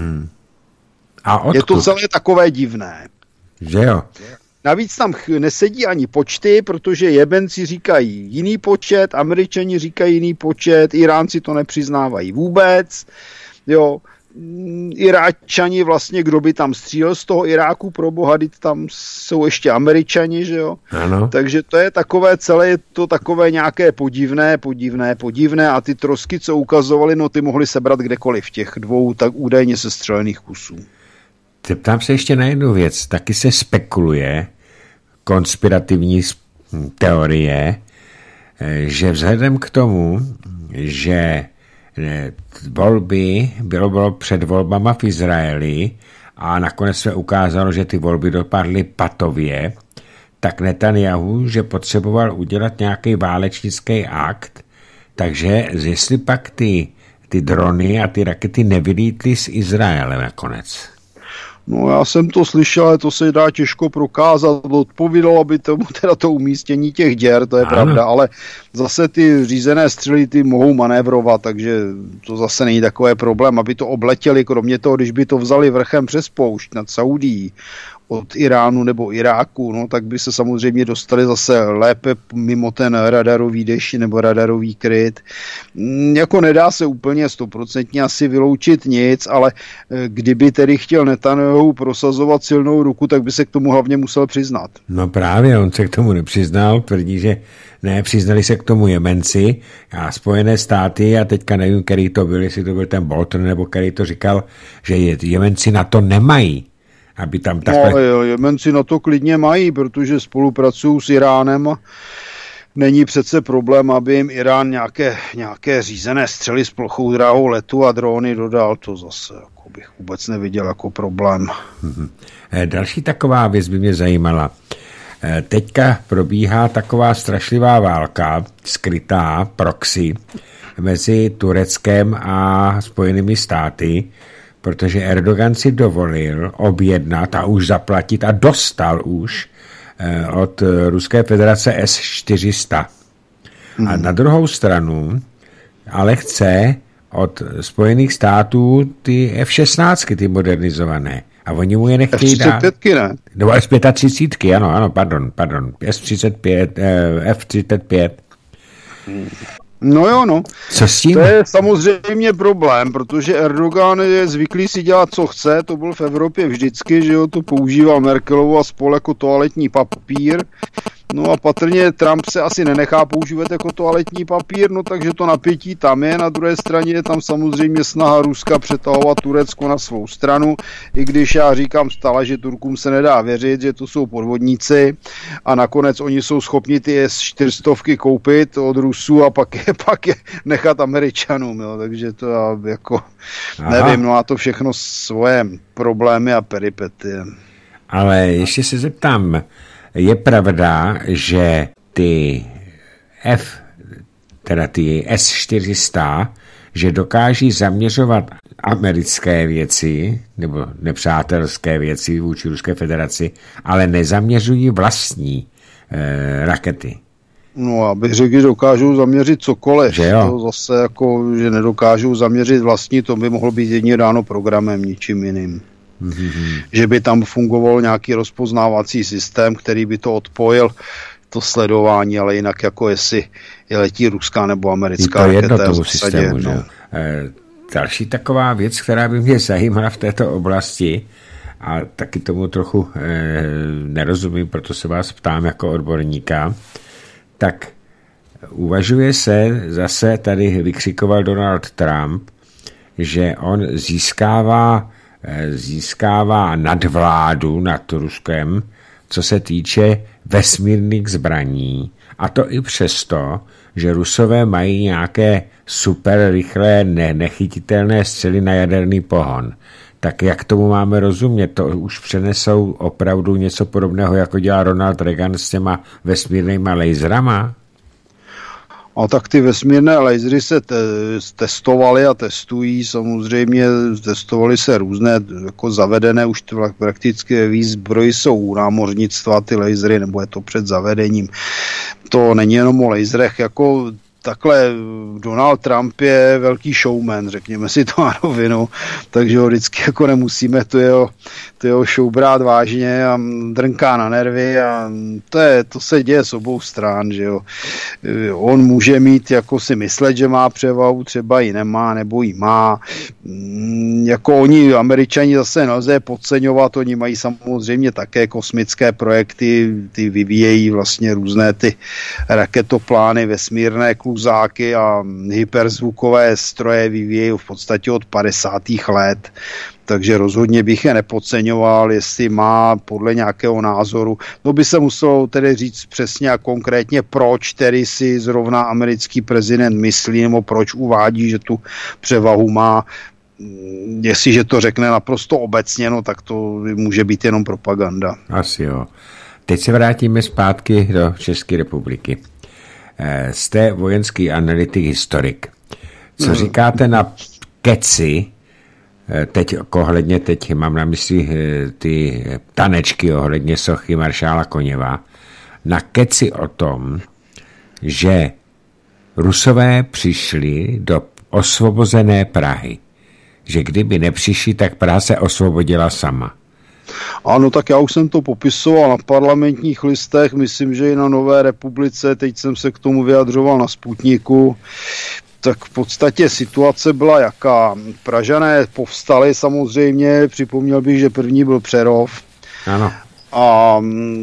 A je to celé takové divné. Že jo? Navíc tam nesedí ani počty, protože Jebenci říkají jiný počet, Američani říkají jiný počet, Iránci to nepřiznávají vůbec. Jo, Iráčani vlastně, kdo by tam střílel z toho Iráku, pro boha, tam jsou ještě Američani, že jo. Ano. Takže to je takové celé, je to takové nějaké podivné a ty trosky, co ukazovali, no ty mohli sebrat kdekoliv, těch 2 tak údajně sestřelených kusů. Zeptám se ještě na jednu věc. Taky se spekuluje, konspirativní teorie, že vzhledem k tomu, že volby bylo před volbama v Izraeli a nakonec se ukázalo, že ty volby dopadly patově, tak Netanjahu, že potřeboval udělat nějaký válečnický akt, takže jestli pak ty drony a ty rakety nevylítly z Izraele nakonec. No já jsem to slyšel, ale to se dá těžko prokázat. Odpovídalo by tomu teda to umístění těch děr, to je pravda, ale zase ty řízené střely ty mohou manévrovat, takže to zase není takový problém, aby to obletěli, kromě toho, když by to vzali vrchem přes poušť nad Saudií, od Iránu nebo Iráku, no, tak by se samozřejmě dostali zase lépe mimo ten radarový dešť nebo radarový kryt. Jako nedá se úplně 100% asi vyloučit nic, ale kdyby tedy chtěl Netanjahu prosazovat silnou ruku, tak by se k tomu hlavně musel přiznat. No právě, on se k tomu nepřiznal, tvrdí, že ne, přiznali se k tomu Jemenci a Spojené státy, a teďka nevím, který to byl, jestli to byl ten Bolton, nebo který to říkal, že Jemenci na to nemají. Aby tam takhle... No, Jemenci na to klidně mají, protože spolupracují s Iránem. Není přece problém, aby jim Irán nějaké řízené střely s plochou dráhou letu a drony dodal. To zase jako bych vůbec neviděl jako problém. Další taková věc by mě zajímala. Teďka probíhá taková strašlivá válka, skrytá proxy, mezi Tureckem a Spojenými státy, protože Erdogan si dovolil objednat a už zaplatit a dostal už od Ruské federace S-400. A na druhou stranu ale chce od Spojených států ty F-16, ty modernizované. A oni mu je nechtějí dát. F-35, ne? Nebo S-35, ano, pardon. S-35, F-35. No jo, no. Co s tím? To je samozřejmě problém, protože Erdogan je zvyklý si dělat, co chce, to byl v Evropě vždycky, že jo, to používal Merkelovo a spol jako toaletní papír. No a patrně Trump se asi nenechá používat jako toaletní papír, no takže to napětí tam je. Na druhé straně je tam samozřejmě snaha Ruska přetahovat Turecko na svou stranu, i když já říkám stále, že Turkům se nedá věřit, že to jsou podvodníci a nakonec oni jsou schopni ty S-400 koupit od Rusů a pak je nechat Američanům, jo, takže to já jako nevím, no a to všechno svoje problémy a peripety. Ale ještě se zeptám, je pravda, že ty ty S-400, že dokáží zaměřovat americké věci, nebo nepřátelské věci vůči Ruské federaci, ale nezaměřují vlastní rakety? No, abych řekl, že dokážou zaměřit cokoliv. Že jo? To zase jako, že nedokážou zaměřit vlastní, to by mohlo být jedině dáno programem, ničím jiným. Že by tam fungoval nějaký rozpoznávací systém, který by to odpojil, to sledování, ale jinak jako jestli je letí ruská nebo americká raketa v zásadě. No. Další taková věc, která by mě zajímala v této oblasti, a taky tomu trochu nerozumím, proto se vás ptám jako odborníka, tak uvažuje se, zase tady vykřikoval Donald Trump, že on získává nadvládu nad Ruskem, co se týče vesmírných zbraní. A to i přesto, že Rusové mají nějaké super rychlé, nechytitelné střely na jaderný pohon. Tak jak tomu máme rozumět? To už přenesou opravdu něco podobného, jako dělá Ronald Reagan s těma vesmírnýma laserama? A tak ty vesmírné lasery se testovaly a testují, samozřejmě testovaly se různé, jako zavedené, už prakticky výzbroji jsou u námořnictva ty lasery, nebo je to před zavedením. To není jenom o laserech, jako takhle Donald Trump je velký showman, řekněme si to na rovinu, takže ho vždycky jako nemusíme to jeho show brát vážně a drnká na nervy a to se děje s obou stran, že jo. On může mít, jako si myslet, že má převahu, třeba ji nemá, nebo ji má. Jako oni, Američani, zase nelze podceňovat, oni mají samozřejmě také kosmické projekty, ty vyvíjejí vlastně různé ty raketoplány, vesmírné kluby, skluzáky a hyperzvukové stroje vyvíjejí v podstatě od 50. let. Takže rozhodně bych je nepodceňoval, jestli má podle nějakého názoru. No by se muselo tedy říct přesně a konkrétně, proč tedy si zrovna americký prezident myslí, nebo proč uvádí, že tu převahu má. Jestliže to řekne naprosto obecně, no tak to může být jenom propaganda. Asi jo. Teď se vrátíme zpátky do České republiky. Jste vojenský analytik, historik. Co říkáte na keci, teď mám na mysli ty tanečky ohledně sochy maršála Koněva, na keci o tom, že Rusové přišli do osvobozené Prahy. Že kdyby nepřišli, tak Praha se osvobodila sama. Ano, tak já už jsem to popisoval na Parlamentních listech, myslím, že i na Nové republice, teď jsem se k tomu vyjadřoval na Sputniku, tak v podstatě situace byla jaká. Pražané povstali samozřejmě, připomněl bych, že první byl Přerov. Ano. A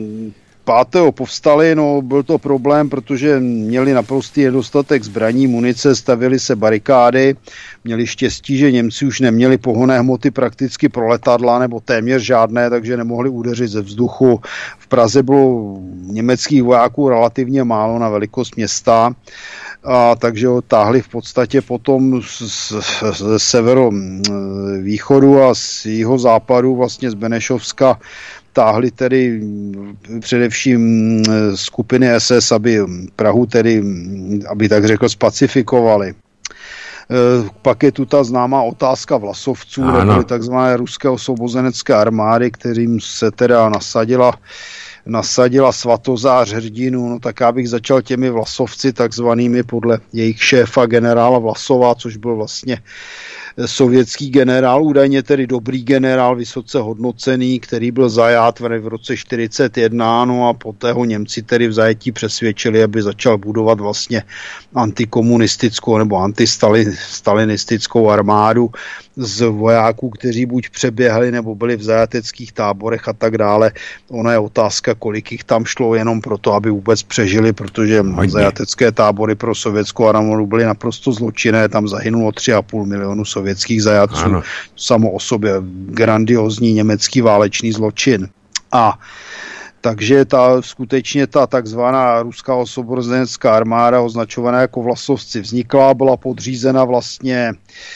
5. povstali, no byl to problém, protože měli naprostý nedostatek zbraní, munice, stavěly se barikády, měli štěstí, že Němci už neměli pohonné hmoty prakticky pro letadla, nebo téměř žádné, takže nemohli udeřit ze vzduchu. V Praze bylo německých vojáků relativně málo na velikost města, a takže ho táhli v podstatě potom z severovýchodu a z jihozápadu, vlastně z Benešovska, táhli tedy především skupiny SS, aby Prahu tedy, aby tak řekl, spacifikovali. Pak je tu ta známá otázka Vlasovců, nebo takzvané ruské osvobozenecké armády, kterým se teda nasadila Svatozář hrdinu, no tak já bych začal těmi Vlasovci, takzvanými podle jejich šéfa generála Vlasova, což byl vlastně sovětský generál, údajně tedy dobrý generál, vysoce hodnocený, který byl zajat v roce 1941, no a poté ho Němci tedy v zajetí přesvědčili, aby začal budovat vlastně antikomunistickou nebo antistalinistickou armádu z vojáků, kteří buď přeběhli nebo byli v zajateckých táborech a tak dále. Ona je otázka, kolik jich tam šlo jenom proto, aby vůbec přežili, protože zajatecké tábory pro sovětskou armádu byly naprosto zločinné, tam zahynulo 3,5 milionu sovětských zajatců. Ano. Samo o sobě grandiozní německý válečný zločin. A takže skutečně ta takzvaná ruská osvobozenecká armáda, označovaná jako Vlasovci, vznikla, byla podřízena vlastně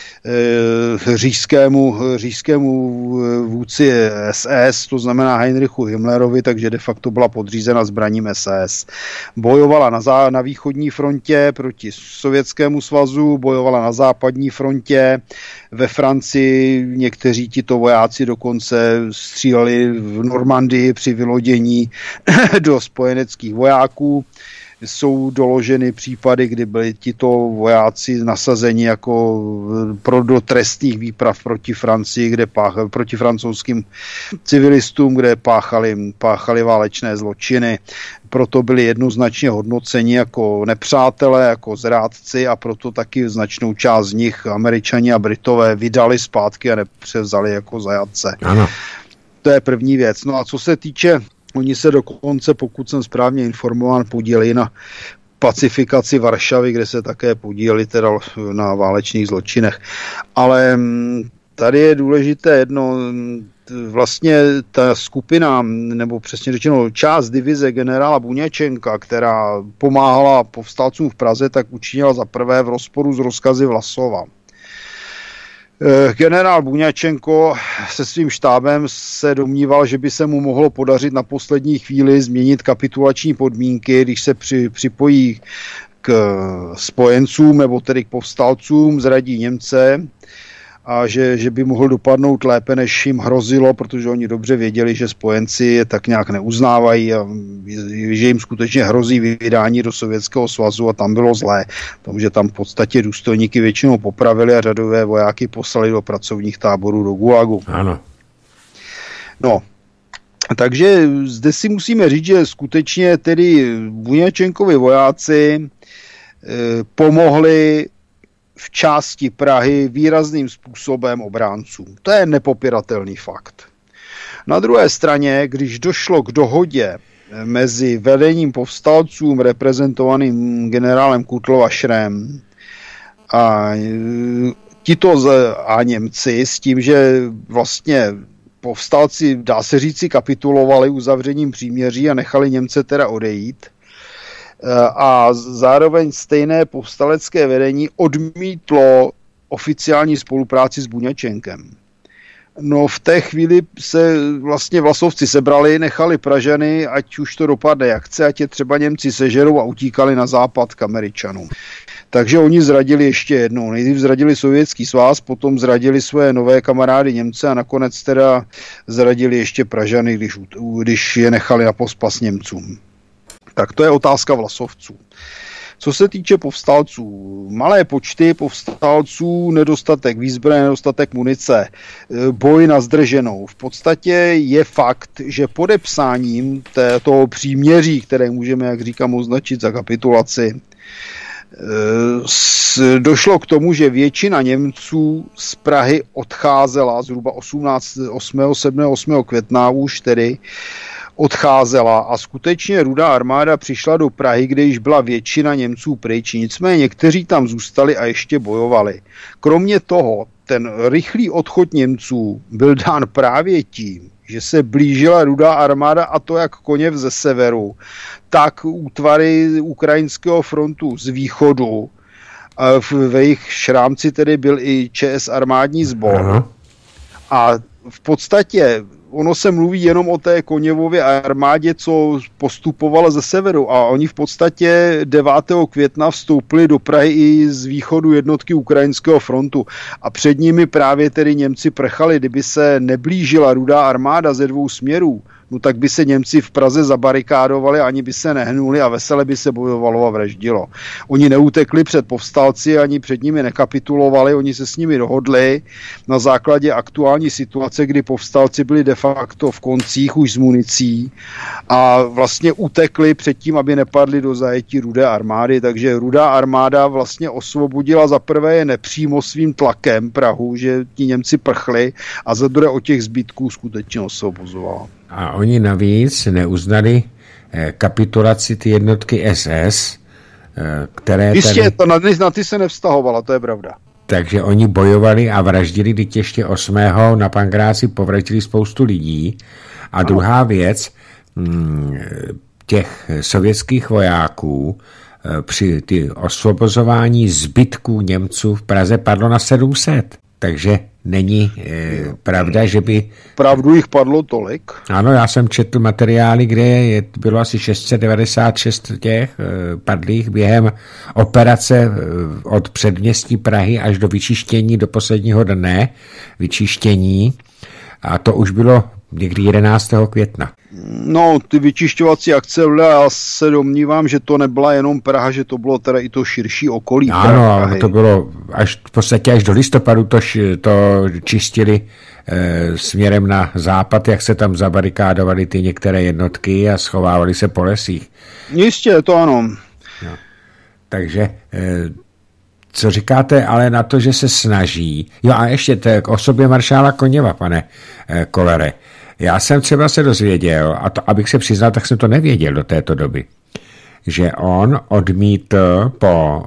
říšskému vůdci SS, to znamená Heinrichu Himmlerovi, takže de facto byla podřízena zbraním SS. Bojovala na východní frontě proti Sovětskému svazu, bojovala na západní frontě, ve Francii někteří tito vojáci dokonce stříleli v Normandii při vylodění do spojeneckých vojáků. Jsou doloženy případy, kdy byli tito vojáci nasazeni jako do trestných výprav proti Francii, proti francouzským civilistům, kde páchali válečné zločiny. Proto byli jednoznačně hodnoceni jako nepřátelé, jako zrádci a proto taky značnou část z nich Američani a Britové vydali zpátky a nepřevzali jako zajatce. Ano. To je první věc. No a co se týče, oni se dokonce, pokud jsem správně informován, podíleli na pacifikaci Varšavy, kde se také podíleli teda na válečných zločinech. Ale tady je důležité jedno, vlastně ta skupina, nebo přesně řečeno část divize generála Buněčenka, která pomáhala povstalcům v Praze, tak učinila za prvé v rozporu s rozkazy Vlasova. Generál Buněčenko se svým štábem se domníval, že by se mu mohlo podařit na poslední chvíli změnit kapitulační podmínky, když se připojí k spojencům nebo tedy k povstalcům, zradí Němce a že by mohl dopadnout lépe, než jim hrozilo, protože oni dobře věděli, že spojenci je tak nějak neuznávají a že jim skutečně hrozí vydání do Sovětského svazu a tam bylo zlé. Takže tam v podstatě důstojníky většinou popravili a řadové vojáky poslali do pracovních táborů do Gulagu. Ano. No, takže zde si musíme říct, že skutečně tedy Buněčenkovi vojáci pomohli v části Prahy výrazným způsobem obráncům. To je nepopiratelný fakt. Na druhé straně, když došlo k dohodě mezi vedením povstalcům reprezentovaným generálem Kutlvašrem a Němci s tím, že vlastně povstalci, dá se říci, kapitulovali uzavřením příměří a nechali Němce teda odejít. A zároveň stejné povstalecké vedení odmítlo oficiální spolupráci s Buňačenkem. No v té chvíli se vlastně Vlasovci sebrali, nechali Pražany, ať už to dopadne jak chce, ať je třeba Němci sežerou a utíkali na západ k Američanům. Takže oni zradili ještě jednou. Nejdřív zradili Sovětský svaz, potom zradili své nové kamarády Němce a nakonec teda zradili ještě Pražany, když je nechali na pospas Němcům. Tak to je otázka Vlasovců. Co se týče povstalců, malé počty povstalců, nedostatek výzbroje, nedostatek munice, boj na zdrženou. V podstatě je fakt, že podepsáním toho příměří, které můžeme, jak říkám, označit za kapitulaci, došlo k tomu, že většina Němců z Prahy odcházela zhruba 8. května už tedy odcházela a skutečně Rudá armáda přišla do Prahy, kde již byla většina Němců pryč, nicméně někteří tam zůstali a ještě bojovali. Kromě toho, ten rychlý odchod Němců byl dán právě tím, že se blížila Rudá armáda, a to jak koněv ze severu, tak útvary ukrajinského frontu z východu. V jejich šrámci tedy byl i ČS armádní sbor. A v podstatě ono se mluví jenom o té Koněvově armádě, co postupovala ze severu, a oni v podstatě 9. května vstoupili do Prahy i z východu jednotky ukrajinského frontu a před nimi právě tedy Němci prchali. Kdyby se neblížila Rudá armáda ze dvou směrů, no tak by se Němci v Praze zabarikádovali, ani by se nehnuli a vesele by se bojovalo a vraždilo. Oni neutekli před povstalci, ani před nimi nekapitulovali, oni se s nimi dohodli na základě aktuální situace, kdy povstalci byli de facto v koncích už s municí a vlastně utekli před tím, aby nepadli do zajetí Rudé armády, takže Rudá armáda vlastně osvobodila za prvé je nepřímo svým tlakem Prahu, že ti Němci prchli, a za druhé od těch zbytků skutečně osvobozovala. A oni navíc neuznali kapitulaci ty jednotky SS, které jistě, to na ty se nevztahovala, to je pravda. Takže oni bojovali a vraždili, když ještě 8. na Pankráci povraždili spoustu lidí. A druhá věc, těch sovětských vojáků při ty osvobozování zbytků Němců v Praze padlo na 700. Takže není pravda, že by... Pravdu jich padlo tolik? Ano, já jsem četl materiály, kde bylo asi 696 těch padlých během operace od předměstí Prahy až do vyčištění, do posledního dne vyčištění, a to už bylo někdy 11. května. No, ty vyčišťovací akce, já se domnívám, že to nebyla jenom Praha, že to bylo teda i to širší okolí. Ano, ale to bylo v podstatě až do listopadu to čistili směrem na západ, jak se tam zabarikádovali ty některé jednotky a schovávali se po lesích. Jistě, to ano. No. Takže co říkáte ale na to, že se snaží? Jo, a ještě k osobě maršála Koněva, pane Kollere. Já jsem třeba se dozvěděl, a to, abych se přiznal, tak jsem to nevěděl do této doby, že on odmítl po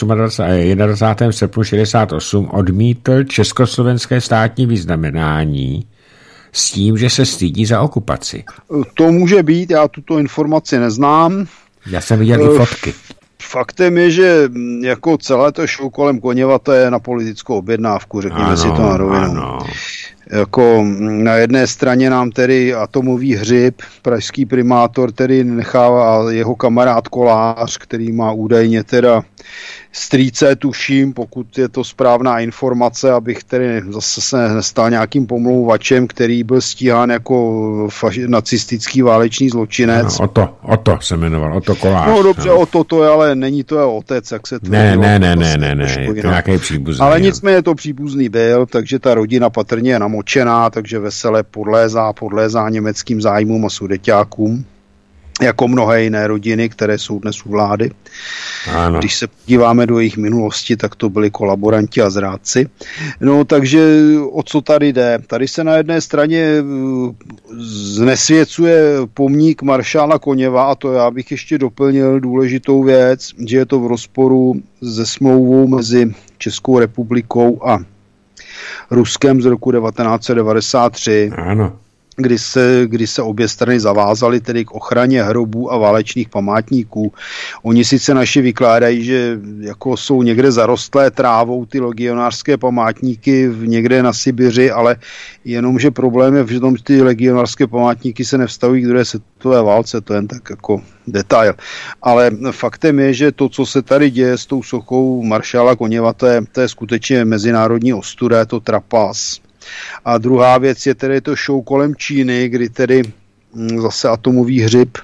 21. srpnu 68 odmítl československé státní vyznamenání s tím, že se stydí za okupaci. To může být, já tuto informaci neznám. Já jsem viděl i fotky. Faktem je, že jako celé to show kolem Koněva, to je na politickou objednávku, řekněme si to na rovinu. Jako na jedné straně nám tedy atomový hřib, pražský primátor tedy nechává, jeho kamarád Kolář, který má údajně teda strýce, tuším, pokud je to správná informace, abych tedy zase se nestal nějakým pomlouvačem, který byl stíhán jako nacistický válečný zločinec. No, Otto se jmenoval, Otto Kolář. No dobře, no. Otto to je, ale není to jeho otec, jak se to... Ne, je to nějaký příbuzný. Ale nicméně to příbuzný byl, takže ta rodina patrně je namočená, takže vesele podlézá německým zájmům a sudeťákům. jako mnohé jiné rodiny, které jsou dnes u vlády. Ano. Když se podíváme do jejich minulosti, tak to byli kolaboranti a zrádci. No takže o co tady jde? Tady se na jedné straně znesvěcuje pomník maršála Koněva, a to já bych ještě doplnil důležitou věc, že je to v rozporu se smlouvou mezi Českou republikou a Ruskem z roku 1993. Ano. Kdy se obě strany zavázaly tedy k ochraně hrobů a válečných památníků. Oni sice naši vykládají, že jako jsou někde zarostlé trávou ty legionářské památníky někde na Sibiři, ale jenomže problém je, že tam ty legionářské památníky se nevztahují k druhé světové válce, to je jen tak jako detail. Ale faktem je, že to, co se tady děje s tou sochou maršála Koněva, to je skutečně mezinárodní ostuda, je to trapas. A druhá věc je tedy to show kolem Číny, kdy tedy zase atomový hřib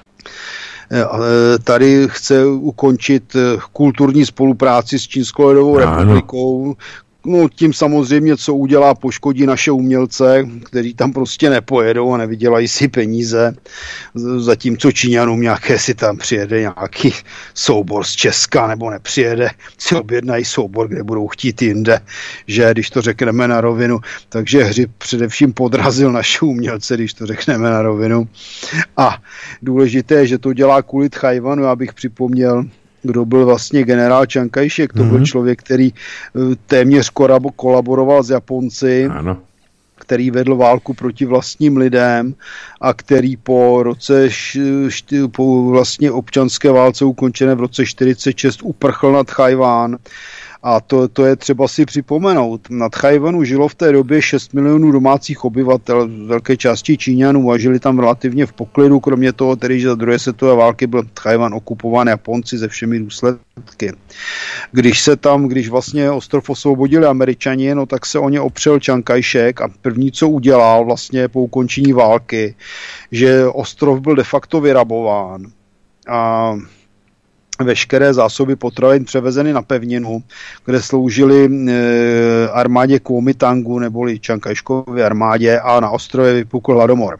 tady chce ukončit kulturní spolupráci s Čínskou lidovou republikou. No tím samozřejmě, co udělá, poškodí naše umělce, kteří tam prostě nepojedou a nevydělají si peníze, zatímco Číňanům nějaké si tam přijede nějaký soubor z Česka, nebo nepřijede, si objednají soubor, kde budou chtít jinde, že když to řekneme na rovinu, takže hřib především podrazil naše umělce, když to řekneme na rovinu. A důležité je, že to dělá kvůli Tchajwanu, já bych připomněl, kdo byl vlastně generál Chiang Kai-shek, to byl člověk, který téměř kolaboroval s Japonci, ano, který vedl válku proti vlastním lidem a který po vlastně občanské válce ukončené v roce 1946 uprchl na Tchajwan. A to je třeba si připomenout. Na Tchajwanu žilo v té době 6 milionů domácích obyvatel, velké části Číňanů, a žili tam relativně v poklidu, kromě toho, tedy, že za druhé světové války byl Tchajwan okupován Japonci se všemi důsledky. Když vlastně ostrov osvobodili Američani, no tak se o ně opřel Chiang Kai-shek a první, co udělal vlastně po ukončení války, že ostrov byl de facto vyrabován a veškeré zásoby potravin převezeny na pevninu, kde sloužili armádě Kuomintangu neboli Chiang Kai-škově armádě, a na ostrově vypukl hladomor.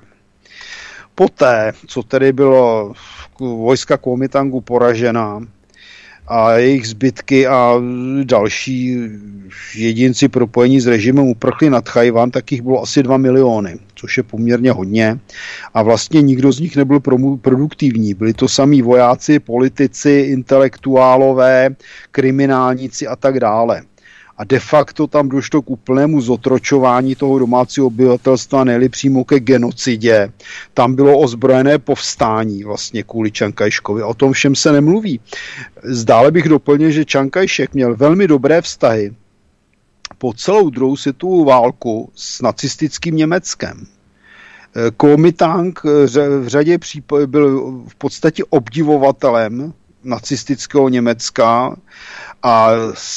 Poté, co tedy bylo vojska Kuomintangu poražena a jejich zbytky a další jedinci propojení s režimem uprchli na Tchajwan, tak jich bylo asi 2 miliony, což je poměrně hodně. A vlastně nikdo z nich nebyl produktivní. Byli to samí vojáci, politici, intelektuálové, kriminálníci a tak dále. A de facto tam došlo k úplnému zotročování toho domácího obyvatelstva, nejli přímo ke genocidě. Tam bylo ozbrojené povstání vlastně kvůli Chiang Kai-škovi. O tom všem se nemluví. Zdále bych doplnil, že Chiang Kai-šek měl velmi dobré vztahy po celou druhou světovou válku s nacistickým Německem. Kuomintang v řadě případů byl v podstatě obdivovatelem nacistického Německa a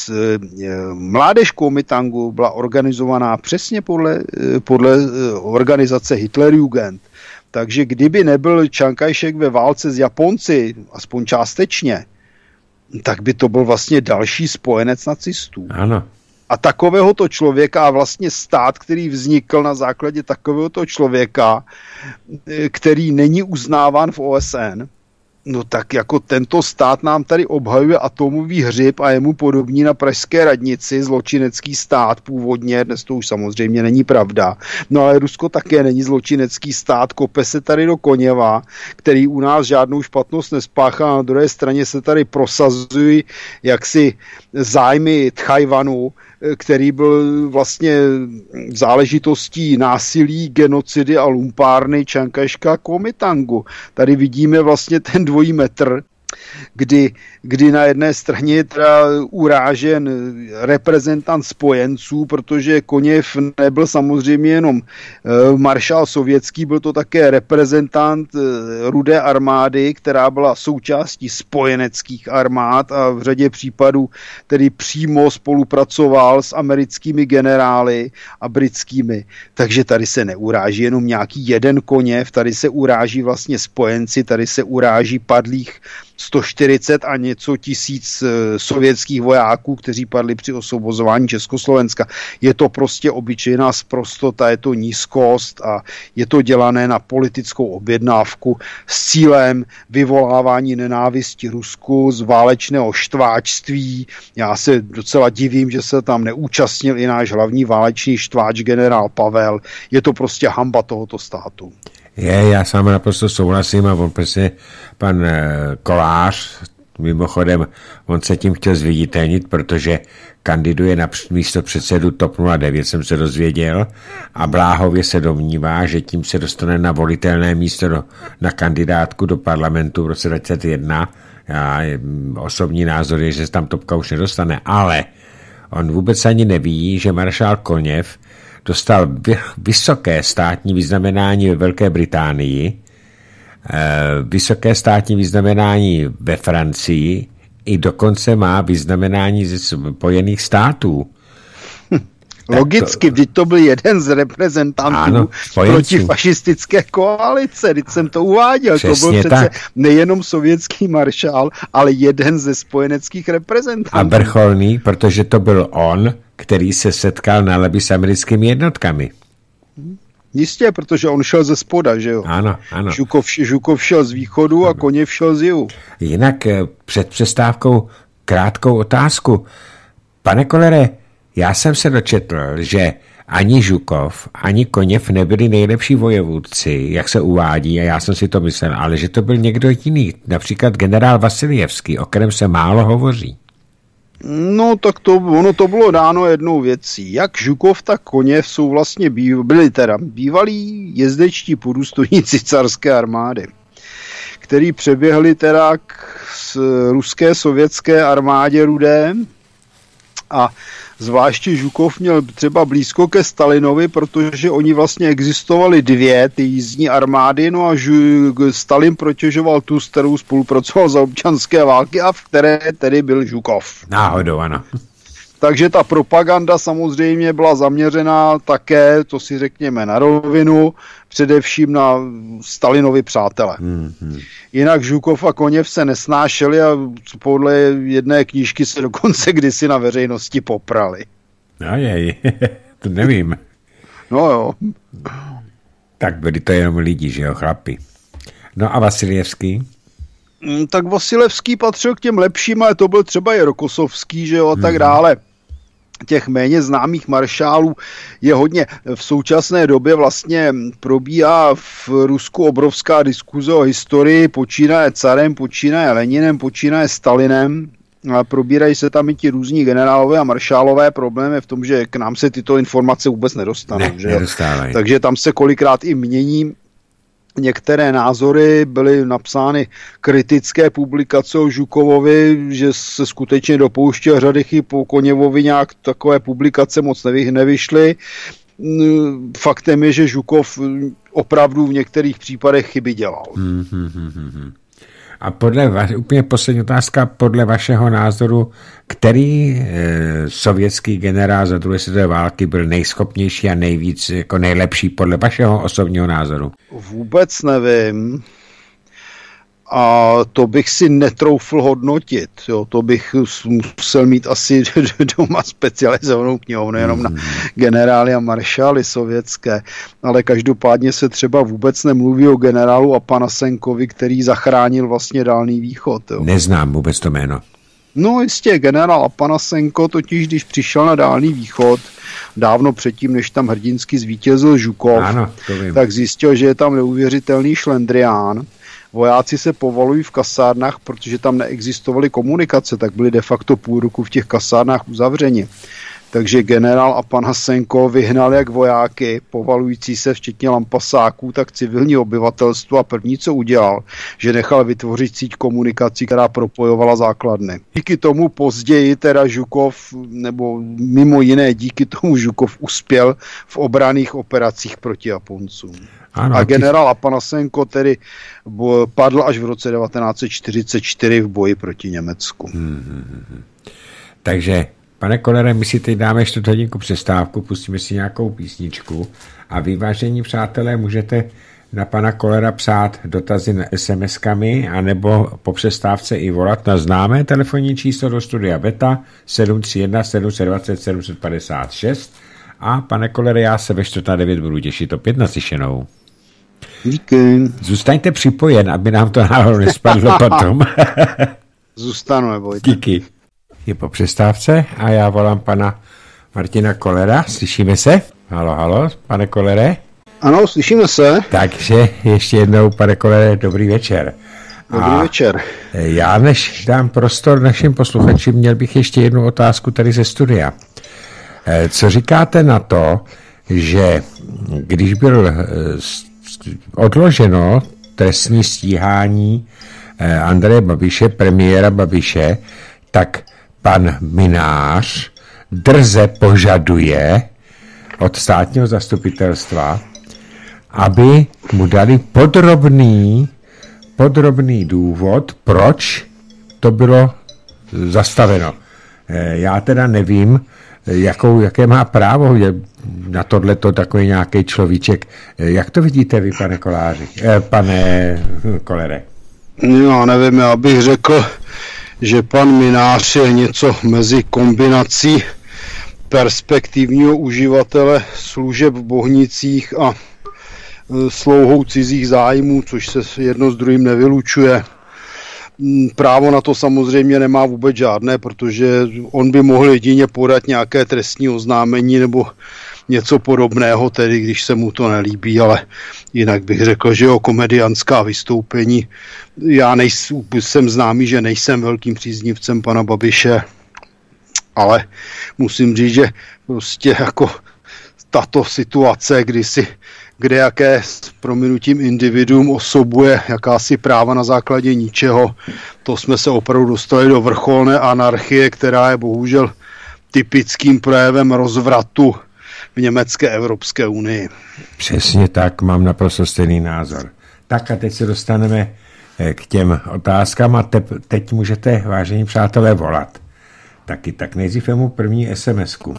mládež Kuomintangu byla organizovaná přesně podle organizace Hitlerjugend. Takže kdyby nebyl Chiang Kai-šek ve válce s Japonci, aspoň částečně, tak by to byl vlastně další spojenec nacistů. Ano. A takovéhoto člověka a vlastně stát, který vznikl na základě takovéhoto člověka, který není uznáván v OSN, no tak jako tento stát nám tady obhajuje atomový hřib a je mu podobný na pražské radnici, zločinecký stát původně, dnes to už samozřejmě není pravda. No ale Rusko také není zločinecký stát, kope se tady do Koněva, který u nás žádnou špatnost nespáchá, na druhé straně se tady prosazují jaksi zájmy Tchajwanu, který byl vlastně záležitostí násilí, genocidy a lumpárny Chiang Kai-ška a Kuomintangu. Tady vidíme vlastně ten dvojí metr, kdy na jedné straně je teda urážen reprezentant spojenců, protože Koněv nebyl samozřejmě jenom maršál sovětský, byl to také reprezentant Rudé armády, která byla součástí spojeneckých armád a v řadě případů tedy přímo spolupracoval s americkými generály a britskými. Takže tady se neuráží jenom nějaký jeden Koněv, tady se uráží vlastně spojenci, tady se uráží padlých 140 a něco tisíc sovětských vojáků, kteří padli při osvobozování Československa. Je to prostě obyčejná sprostota, je to nízkost a je to dělané na politickou objednávku s cílem vyvolávání nenávisti Rusku, z válečného štváčství. Já se docela divím, že se tam neúčastnil i náš hlavní válečný štváč generál Pavel. Je to prostě hanba tohoto státu. Já s vámi naprosto souhlasím a on prostě, pan Kolář, mimochodem, on se tím chtěl zviditelnit, protože kandiduje na místo předsedu TOP 09, jsem se dozvěděl, a bláhově se domnívá, že tím se dostane na volitelné místo na kandidátku do parlamentu v roce 2021. Osobní názor je, že se tam Topka už nedostane, ale on vůbec ani neví, že maršál Koněv dostal vysoké státní vyznamenání ve Velké Británii, vysoké státní vyznamenání ve Francii i dokonce má vyznamenání ze Spojených států. Logicky, vždyť to byl jeden z reprezentantů protifašistické koalice, vždyť jsem to uváděl. Přesně, to byl přece nejenom sovětský maršál, ale jeden ze spojeneckých reprezentantů. A vrcholný, protože to byl on, který se setkal na Lebi s americkými jednotkami. Jistě, protože on šel ze spoda, že jo? Ano. Žukov šel z východu a Koněv šel z jihu. Jinak před přestávkou krátkou otázku. Pane Kollere, já jsem se dočetl, že ani Žukov, ani Koněv nebyli nejlepší vojevůdci, jak se uvádí, a já jsem si to myslel, ale že to byl někdo jiný, například generál Vasiljevský, o kterém se málo hovoří. No, tak ono to bylo dáno jednou věcí. Jak Žukov, tak Koněv jsou vlastně byli teda bývalí jezdečtí podůstojníci carské armády, který přeběhli teda z ruské sovětské armádě rudé a zvláště Žukov měl třeba blízko ke Stalinovi, protože oni vlastně existovali dvě, ty jízdní armády, no a Stalin protěžoval tu, s kterou spolupracoval za občanské války a v které tedy byl Žukov. Náhodou, ano. Takže ta propaganda samozřejmě byla zaměřená také, to si řekněme na rovinu, především na Stalinovi přátele. Jinak Žukov a Koněv se nesnášeli a podle jedné knížky se dokonce kdysi na veřejnosti poprali. To nevím. No jo. Tak byli to jenom lidi, že jo, chlapi. No a Vasiljevský? Tak Vasiljevský patřil k těm lepším, ale to byl třeba i Rokosovský, že jo, a tak dále. Těch méně známých maršálů je hodně. V současné době vlastně probíhá v Rusku obrovská diskuze o historii, počínaje carem, počínaje Leninem, počínaje Stalinem. A probírají se tam i ti různí generálové a maršálové. Problém je v tom, že k nám se tyto informace vůbec nedostanou. Takže tam se kolikrát i mění některé názory, byly napsány kritické publikace o Žukovovi, že se skutečně dopouštěl řady chyb, po Koněvovi nějak takové publikace moc nevyšly. Faktem je, že Žukov opravdu v některých případech chyby dělal. A úplně poslední otázka, podle vašeho názoru, který sovětský generál za druhé světové války byl nejschopnější a nejvíc jako nejlepší podle vašeho osobního názoru? Vůbec nevím. A to bych si netroufl hodnotit. Jo. To bych musel mít asi doma specializovanou knihovnu jenom na generály a maršály sovětské. Ale každopádně se třeba vůbec nemluví o generálu Apanasenkovi, který zachránil vlastně Dálný východ. Jo. Neznám vůbec to jméno. No jistě, generál Apanasenko totiž, když přišel na Dálný východ, dávno předtím, než tam hrdinsky zvítězil Žukov, tak zjistil, že je tam neuvěřitelný šlendrián. Vojáci se povalují v kasárnách, protože tam neexistovaly komunikace, tak byli de facto půl roku v těch kasárnách uzavřeni. Takže generál Apanasenko vyhnal jak vojáky, povalující se včetně lampasáků, tak civilní obyvatelstvo a první, co udělal, že nechal vytvořit síť komunikací, která propojovala základny. Díky tomu později teda Žukov, nebo mimo jiné díky tomu Žukov uspěl v obranných operacích proti Japoncům. Ano, a generál Apanasenko tedy padl až v roce 1944 v boji proti Německu. Takže, pane Kollere, my si teď dáme 4 hodinku přestávku, pustíme si nějakou písničku a vy, vážení přátelé, můžete na pana Kollera psát dotazy na SMS-kami anebo po přestávce i volat na známé telefonní číslo do studia Beta 731 720 756 a pane Kollere, já se ve 4:09 budu těšit opět na slyšenou. Díky. Zůstaňte připojen, aby nám to náhodou nespadlo potom. Zůstanu, nebojte. Díky. Je po přestávce a já volám pana Martina Kollera. Slyšíme se? Halo, pane Kollere? Ano, slyšíme se. Takže ještě jednou, pane Kollere, dobrý večer. Dobrý večer. Já než dám prostor našim posluchačům, měl bych ještě jednu otázku tady ze studia. Co říkáte na to, že když byl odloženo trestní stíhání Andreje Babiše, premiéra Babiše, tak pan Mynář drze požaduje od státního zastupitelstva, aby mu dali podrobný důvod, proč to bylo zastaveno. Já teda nevím, jaké má právo na tohleto takový nějaký človíček. Jak to vidíte vy, pane Kollere? Já nevím, já bych řekl, že pan Mynář je něco mezi kombinací perspektivního uživatele služeb v Bohnicích a slouhou cizích zájmů, což se jedno s druhým nevylučuje. Právo na to samozřejmě nemá vůbec žádné, protože on by mohl jedině podat nějaké trestní oznámení nebo něco podobného, tedy když se mu to nelíbí, ale jinak bych řekl, že komediantská vystoupení. Já jsem známý, že nejsem velkým příznivcem pana Babiše, ale musím říct, že prostě jako tato situace, kde jaké s prominutím individuum osobuje jakási práva na základě ničeho, to jsme se opravdu dostali do vrcholné anarchie, která je bohužel typickým projevem rozvratu v německé Evropské unii. Přesně tak, mám naprosto stejný názor. Tak a teď se dostaneme k těm otázkám a teď můžete, vážení přátelé, volat. Tak nejdřív mu první SMS-ku.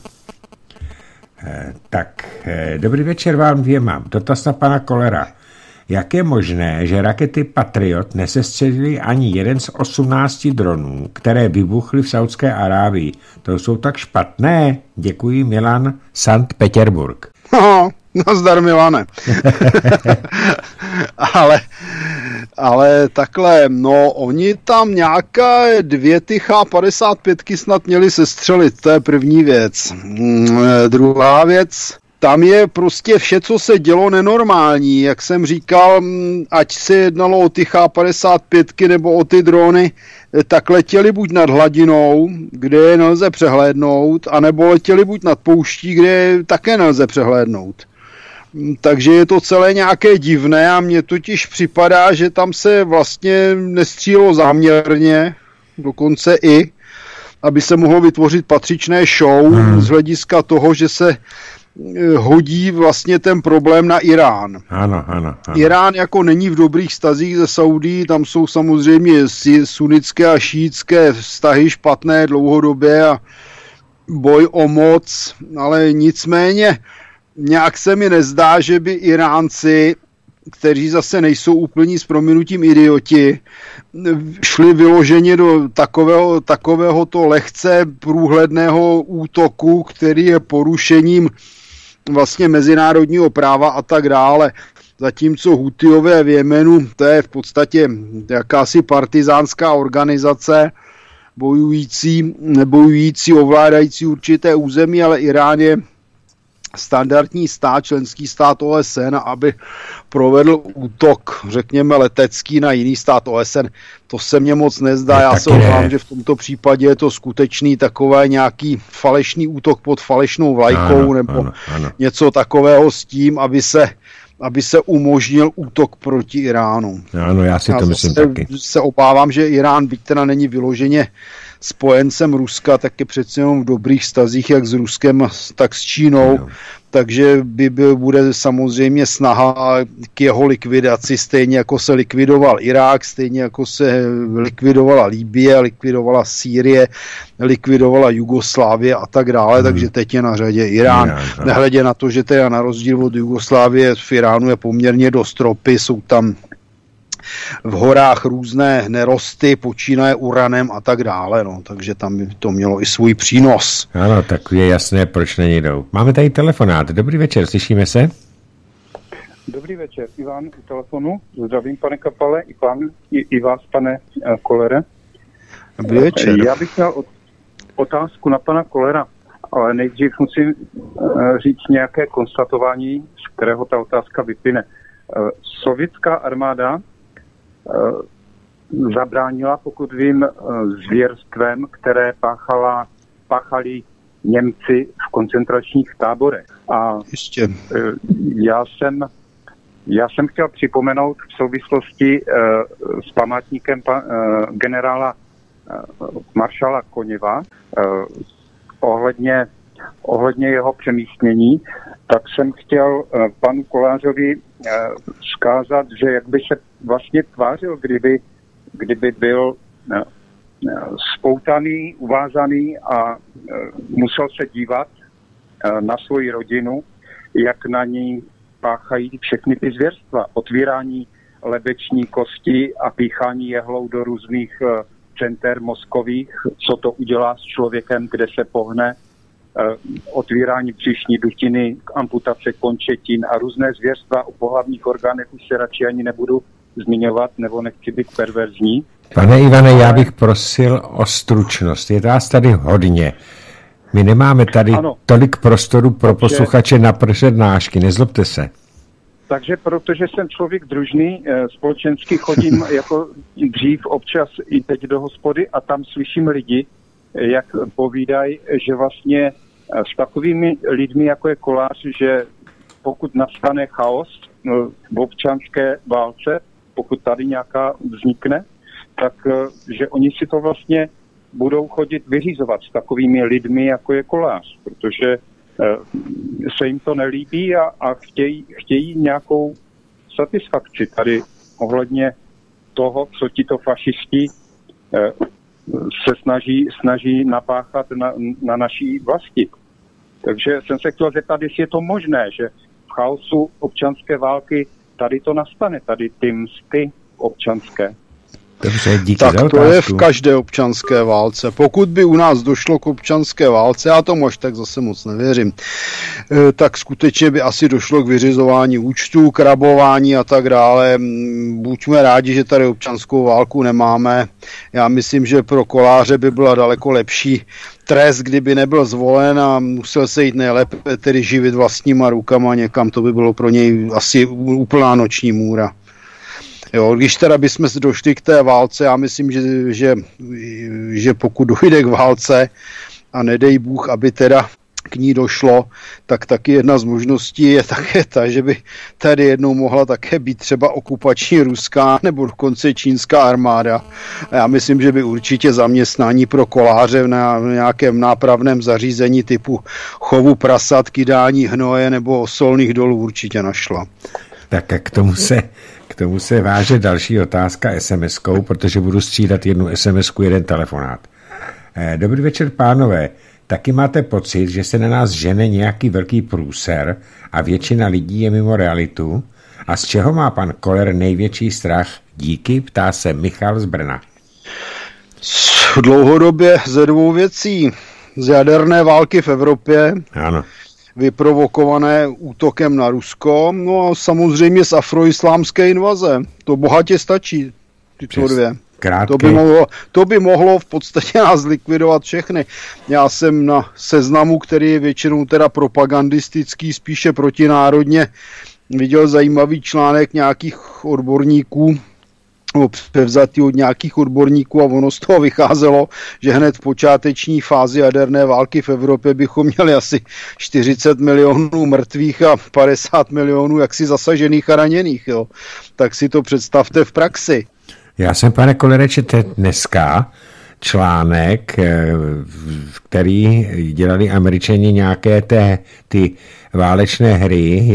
Dobrý večer vám dvěma. Dotaz na pana Kollera. Jak je možné, že rakety Patriot nesestřelily ani jeden z 18 dronů, které vybuchly v Saudské Arábii? To jsou tak špatné? Děkuji, Milan, Sankt Petersburg. Nazdar, Milane. ale takhle, no oni tam nějaké 2 ty H-55 snad měli sestřelit, to je první věc. Druhá věc, tam je prostě vše, co se dělo, nenormální. Jak jsem říkal, ať se jednalo o ty H-55 nebo o ty drony, tak letěli buď nad hladinou, kde je nelze přehlédnout, anebo letěli buď nad pouští, kde je také nelze přehlédnout. Takže je to celé nějaké divné a mně totiž připadá, že tam se vlastně nestřílelo záměrně, dokonce i, aby se mohlo vytvořit patřičné show z hlediska toho, že se hodí vlastně ten problém na Irán. Ano. Irán jako není v dobrých vztazích se Saudií, tam jsou samozřejmě sunnické a šíitské vztahy špatné dlouhodobě a boj o moc, ale nicméně nějak se mi nezdá, že by Iránci, kteří zase nejsou úplní s prominutím idioti, šli vyloženě do takovéhoto lehce průhledného útoku, který je porušením vlastně mezinárodního práva a tak dále. Zatímco Hutiové v Jemenu, to je v podstatě jakási partizánská organizace, bojující, ovládající určité území, ale Irán je standardní stát, členský stát OSN, aby provedl útok, řekněme, letecký na jiný stát OSN. To se mně moc nezdá. Já se obávám, že v tomto případě je to skutečný takový nějaký falešný útok pod falešnou vlajkou nebo něco takového s tím, aby se umožnil útok proti Iránu. Ano, já si to myslím taky. Se obávám, že Irán, byť teda není vyloženě spojencem Ruska, tak je přece jenom v dobrých vztazích jak s Ruskem, tak s Čínou. takže bude samozřejmě snaha k jeho likvidaci, stejně jako se likvidoval Irák, stejně jako se likvidovala Libye, likvidovala Sýrie, likvidovala Jugoslávie a tak dále, takže teď je na řadě Irán. Nehledě na to, že teda na rozdíl od Jugoslávie v Iránu je poměrně dost ropy, jsou tam v horách různé nerosty, počínaje uranem a tak dále, no, takže tam by to mělo i svůj přínos. Ano, tak je jasné, proč na něj jdou. Máme tady telefonát. Dobrý večer, slyšíme se? Dobrý večer, Ivan u telefonu. Zdravím, pane Kapale, i vás, pane Kolere. Dobrý večer. Já bych měl otázku na pana Kolera, ale nejdřív musím říct nějaké konstatování, z kterého ta otázka vyplyne. Sovětská armáda zabránila, pokud vím, zvěrstvem, které páchali Němci v koncentračních táborech. A ještě. Já jsem chtěl připomenout v souvislosti s památníkem generála maršala Koněva ohledně jeho přemístění, tak jsem chtěl panu Kolářovi vzkázat, že jak by se vlastně tvářil, kdyby byl spoutaný, uvázaný a musel se dívat na svoji rodinu, jak na ní páchají všechny ty zvěrstva. Otvírání lebeční kosti a píchání jehlou do různých center mozkových, co to udělá s člověkem, kde se pohne, otvírání břišní dutiny, amputace končetin a různé zvěrstva o pohlavních orgánech už se radši ani nebudu zmiňovat, nebo nechci být perverzní. Pane Ivane, já bych prosil o stručnost. Je vás tady hodně. My nemáme tady tolik prostoru pro posluchače na přednášky, nezlobte se. Takže protože jsem člověk družný, společensky chodím jako dřív občas i teď do hospody a tam slyším lidi, jak povídají, že vlastně s takovými lidmi, jako je Kolář, že pokud nastane chaos v občanské válce, pokud tady nějaká vznikne, tak že oni si to vlastně budou chodit vyřizovat s takovými lidmi, jako je Kolář, protože se jim to nelíbí a chtějí nějakou satisfakci tady ohledně toho, co tito fašisti se snaží napáchat na naší vlasti. Takže jsem se chtěl zeptat, jestli je to možné, že v chaosu občanské války tady to nastane, tady ty msty občanské. Dobře, díky tak za to otázku. Je v každé občanské válce. Pokud by u nás došlo k občanské válce, já tomu až tak zase moc nevěřím, tak skutečně by asi došlo k vyřizování účtů, k rabování a tak dále. Buďme rádi, že tady občanskou válku nemáme. Já myslím, že pro Koláře by byla daleko lepší trest, kdyby nebyl zvolen a musel se jít nejlépe tedy živit vlastníma rukama někam, to by bylo pro něj asi úplná noční můra. Jo, když teda bychom došli k té válce, já myslím, že pokud dojde k válce a nedej Bůh, aby teda k ní došlo, tak taky jedna z možností je také ta, že by tady jednou mohla také být třeba okupační ruská nebo dokonce čínská armáda. A já myslím, že by určitě zaměstnání pro Koláře na nějakém nápravném zařízení typu chovu prasat, kydání hnoje nebo osolných dolů určitě našla. Tak k tomu se váže další otázka SMS-kou, protože budu střídat jednu SMS-ku, jeden telefonát. Dobrý večer, pánové. Taky máte pocit, že se na nás žene nějaký velký průser a většina lidí je mimo realitu? A z čeho má pan Koller největší strach? Díky, ptá se Michal z Brna. Dlouhodobě ze dvou věcí. Z jaderné války v Evropě. Ano. Vyprovokované útokem na Rusko, no a samozřejmě z afroislámské invaze. To bohatě stačí, tyto dvě. To by mohlo v podstatě nás likvidovat všechny. Já jsem na Seznamu, který je většinou teda propagandistický, spíše protinárodně, viděl zajímavý článek nějakých odborníků, převzatý od nějakých odborníků a ono z toho vycházelo, že hned v počáteční fázi jaderné války v Evropě bychom měli asi 40 milionů mrtvých a 50 milionů jaksi zasažených a raněných. Jo. Tak si to představte v praxi. Já jsem, pane Kolere, četl dneska článek, který dělali Američani nějaké ty válečné hry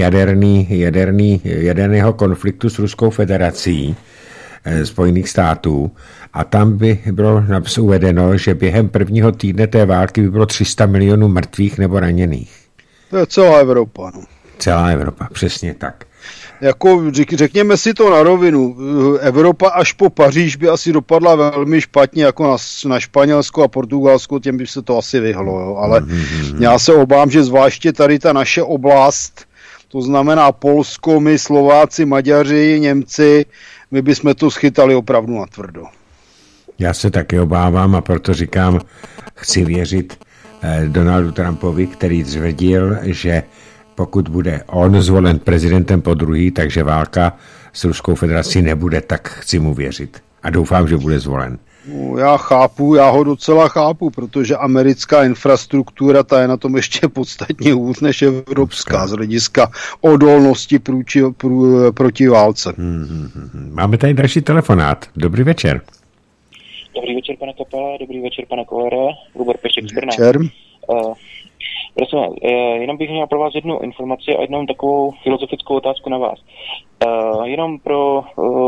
jaderného konfliktu s Ruskou federací Spojených států a tam by bylo uvedeno, že během prvního týdne té války by bylo 300 milionů mrtvých nebo raněných. To je celá Evropa. No. Celá Evropa, přesně tak. Jako řekněme si to na rovinu, Evropa až po Paříž by asi dopadla velmi špatně, jako na Španělsko a Portugalsko, těm by se to asi vyhlo, jo. Ale já se obávám, že zvláště tady ta naše oblast, to znamená Polsko, my, Slováci, Maďaři, Němci, my bychom to schytali opravdu natvrdo. Já se taky obávám a proto říkám, chci věřit Donaldu Trumpovi, který tvrdil, že pokud bude on zvolen prezidentem podruhý, takže válka s Ruskou federací nebude, tak chci mu věřit. A doufám, že bude zvolen. No, já ho docela chápu, protože americká infrastruktura, ta je na tom ještě podstatně hůř než evropská z hlediska odolnosti proti válce. Máme tady další telefonát. Dobrý večer. Dobrý večer, pane Kapale, dobrý večer, pane Kollere, Lubor Pešek z Brna. Večer. Prosím, jenom bych měl pro vás jednu informaci a jednou takovou filozofickou otázku na vás. Jenom pro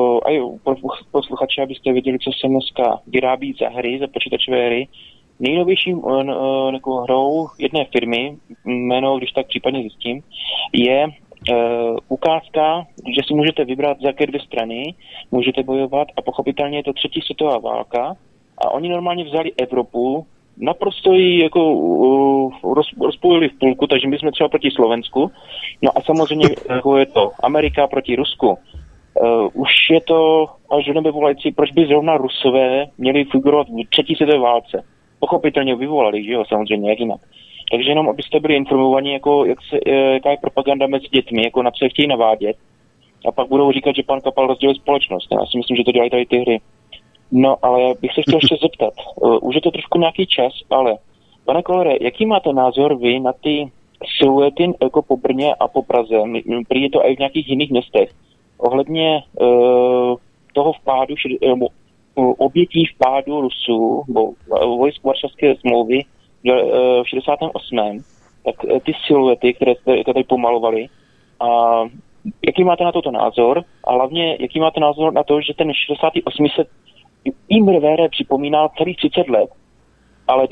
posluchače, abyste věděli, co se dneska vyrábí za hry, za počítačové hry. Nejnovějším hrou jedné firmy, jméno, když tak případně zjistím, je ukázka, že si můžete vybrat, za jaké dvě strany můžete bojovat a pochopitelně je to 3. světová válka a oni normálně vzali Evropu, naprosto ji jako rozpojili v půlku, takže my jsme třeba proti Slovensku. No a samozřejmě jako je to Amerika proti Rusku. Už je to až do nebe volající, proč by zrovna Rusové měli figurovat v 3. světové válce. Pochopitelně vyvolali, že jo, samozřejmě, jak jinak. Takže jenom, abyste byli informovaní, jako, jaká je propaganda mezi dětmi, jako na co je chtějí navádět. A pak budou říkat, že pan Kapal rozdělil společnost. Já si myslím, že to dělají tady ty hry. No, ale já bych se chtěl ještě zeptat. Už je to trošku nějaký čas, ale pane Kollere, jaký máte názor vy na ty siluety jako po Brně a po Praze? Prý je to i v nějakých jiných městech. Ohledně toho vpádu, obětí vpádu Rusů, vojsk Varšavské smlouvy v 68. Tak ty siluety, které jste tady pomalovali, a jaký máte na toto názor? A hlavně, jaký máte názor na to, že ten 68. se im revére připomínal celých 30 let, ale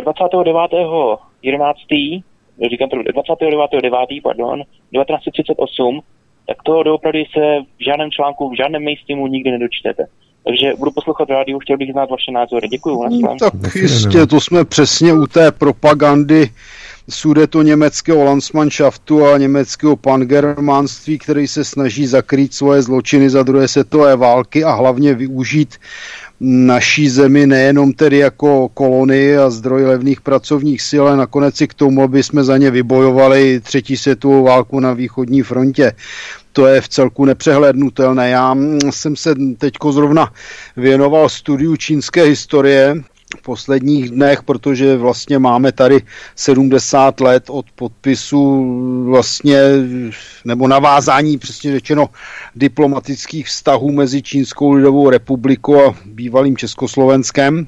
1938, tak to doopravdy se v žádném článku, v žádném mainstreamu nikdy nedočtete. Takže budu poslouchat rádiu, chtěl bych znát vaše názory. Děkuju. Tak jistě, to jsme přesně u té propagandy sudetoněmeckého Landsmannschaftu a německého pangermánství, který se snaží zakrýt svoje zločiny za druhé světové války a hlavně využít naší zemi nejenom tedy jako kolonii a zdroj levných pracovních sil, ale nakonec i k tomu, aby jsme za ně vybojovali 3. světovou válku na východní frontě. To je v celku nepřehlédnutelné. Já jsem se teďko zrovna věnoval studiu čínské historie v posledních dnech, protože vlastně máme tady 70 let od podpisu vlastně, nebo navázání, přesně řečeno, diplomatických vztahů mezi Čínskou lidovou republikou a bývalým Československem.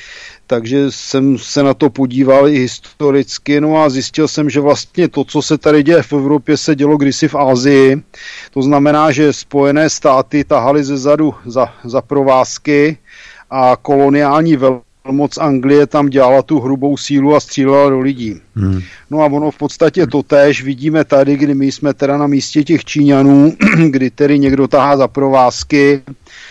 Takže jsem se na to podíval i historicky, no a zjistil jsem, že vlastně to, co se tady děje v Evropě, se dělo kdysi v Asii. To znamená, že Spojené státy tahaly zezadu za provázky a koloniální velmoc Anglie tam dělala tu hrubou sílu a střílela do lidí. No a ono v podstatě totéž vidíme tady, kdy my jsme teda na místě těch Číňanů, kdy tedy někdo tahá za provázky,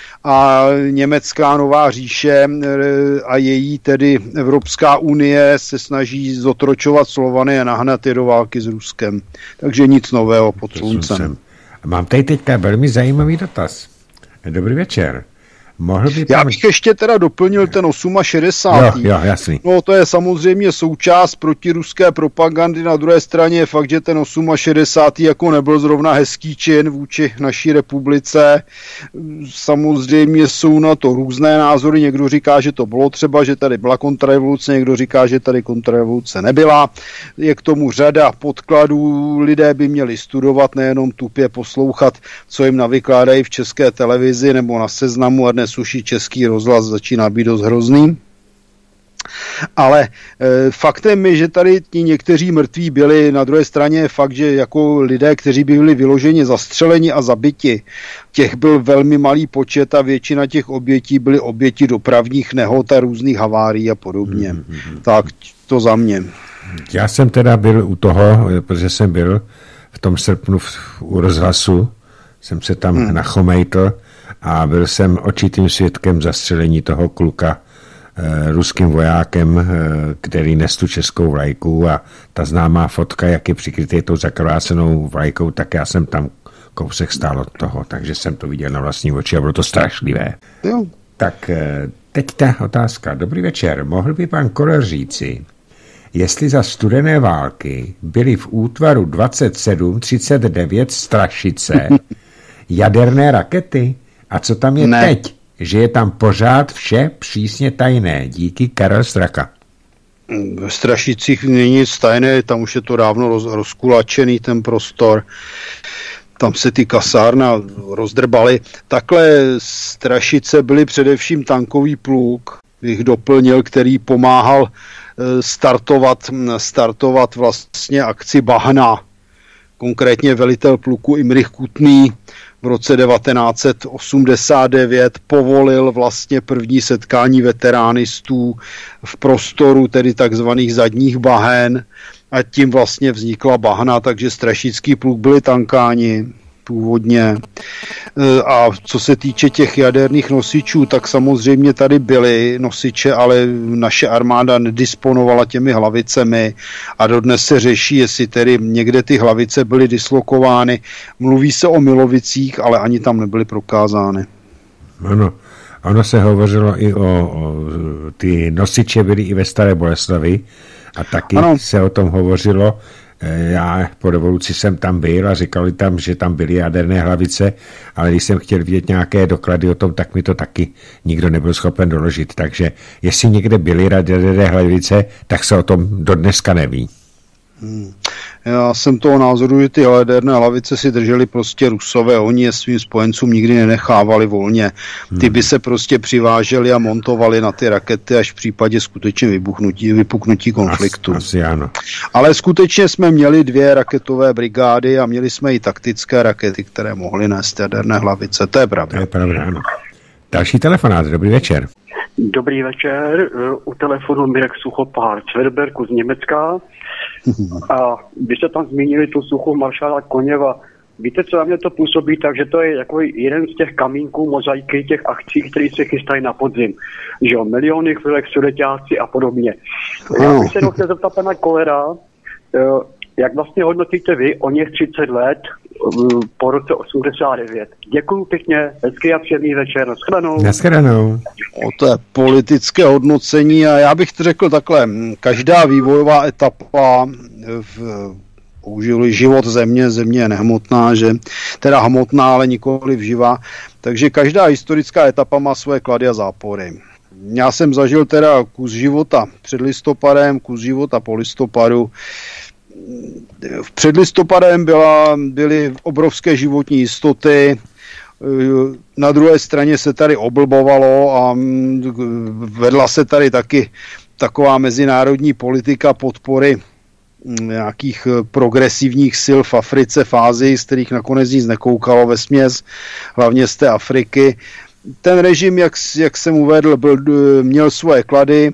a německá nová říše a její tedy Evropská unie se snaží zotročovat Slovany a nahnat je do války s Ruskem. Takže nic nového pod sluncem. Mám tady teďka velmi zajímavý dotaz. Dobrý večer. Já bych ještě teda doplnil ten 68. Jo, jasný. No to je samozřejmě součást protiruské propagandy, na druhé straně je fakt, že ten 68. jako nebyl zrovna hezký čin vůči naší republice. Samozřejmě jsou na to různé názory, někdo říká, že to bylo třeba, že tady byla kontrarevoluce, někdo říká, že tady kontrarevoluce nebyla. Je k tomu řada podkladů, lidé by měli studovat, nejenom tupě poslouchat, co jim navykládají v české televizi nebo na Seznamu, a dnes už i Český rozhlas začíná být dost hrozný. Ale faktem je, že tady ti někteří mrtví byli, na druhé straně fakt, že jako lidé, kteří byli vyloženě zastřeleni a zabiti, těch byl velmi malý počet a většina těch obětí byly oběti dopravních nehod a různých havárií a podobně. Tak to za mě. Já jsem teda byl u toho, protože jsem byl v tom srpnu u rozhlasu, jsem se tam nachomejtl a byl jsem očitým svědkem zastřelení toho kluka ruským vojákem, který nes tu českou vlajku, a ta známá fotka, jak je přikrytý tou zakrvácenou vlajkou, tak já jsem tam kousek stál od toho, takže jsem to viděl na vlastní oči a bylo to strašlivé. Jo. Tak teď ta otázka. Dobrý večer. Mohl by pan Koller říci, jestli za studené války byly v útvaru 2739 Strašice jaderné rakety? A co tam je teď? Že je tam pořád vše přísně tajné. Díky, Karel Straka. Ve Strašicích není nic tajné, tam už je to dávno rozkulačený ten prostor. Tam se ty kasárna rozdrbaly. Takhle Strašice byly především tankový pluk, bych doplnil, který pomáhal startovat vlastně akci Bahna. Konkrétně velitel pluku Imrich Kutný v roce 1989 povolil vlastně první setkání veteránistů v prostoru tedy takzvaných zadních bahen a tím vlastně vznikla Bahna, takže Strašický pluk byli tankáni původně. A co se týče těch jaderných nosičů, tak samozřejmě tady byly nosiče, ale naše armáda nedisponovala těmi hlavicemi a dodnes se řeší, jestli tedy někde ty hlavice byly dislokovány. Mluví se o Milovicích, ale ani tam nebyly prokázány. Ano, ono se hovořilo i o ty nosiče byly i ve Staré Boleslavi a taky se o tom hovořilo. Já po revoluci jsem tam byl a říkali tam, že tam byly jaderné hlavice, ale když jsem chtěl vidět nějaké doklady o tom, tak mi to taky nikdo nebyl schopen doložit. Takže jestli někde byly jaderné hlavice, tak se o tom do dneska neví. Já jsem toho názoru, že ty jaderné hlavice si drželi prostě Rusové, oni je svým spojencům nikdy nenechávali volně. Ty by se prostě přiváželi a montovali na ty rakety až v případě skutečně vypuknutí konfliktu. Asi ano. Ale skutečně jsme měli 2 raketové brigády a měli jsme i taktické rakety, které mohly nést jaderné hlavice. To je pravda. To je pravda, ano. Další telefonát, dobrý večer. Dobrý večer, u telefonu Mirek Suchopár Cverberku z Německa. A vy jste tam zmínili tu suchu maršála Koněva. Víte, co na mě to působí? Takže to je jako jeden z těch kamínků mozaiky těch akcí, které se chystají na podzim. Že jo, miliony chvilek, sudeťáci a podobně. Já bych se chtěl zeptat pana Kollera, jak vlastně hodnotíte vy o něch 30 let po roce 89. Děkuju pěkně, hezký a příjemný večer, nashledanou. To je politické hodnocení a já bych to řekl takhle, každá vývojová etapa použili život země je nehmotná, že teda hmotná, ale nikoliv živá, takže každá historická etapa má svoje klady a zápory. Já jsem zažil teda kus života před listopadem, kus života po listopadu. Před listopadem byly obrovské životní jistoty, na druhé straně se tady oblbovalo a vedla se tady taky taková mezinárodní politika podpory nějakých progresivních sil v Africe, v Ázii, z kterých nakonec nic nekoukalo vesměs, hlavně z té Afriky. Ten režim, jak jsem uvedl, měl svoje klady,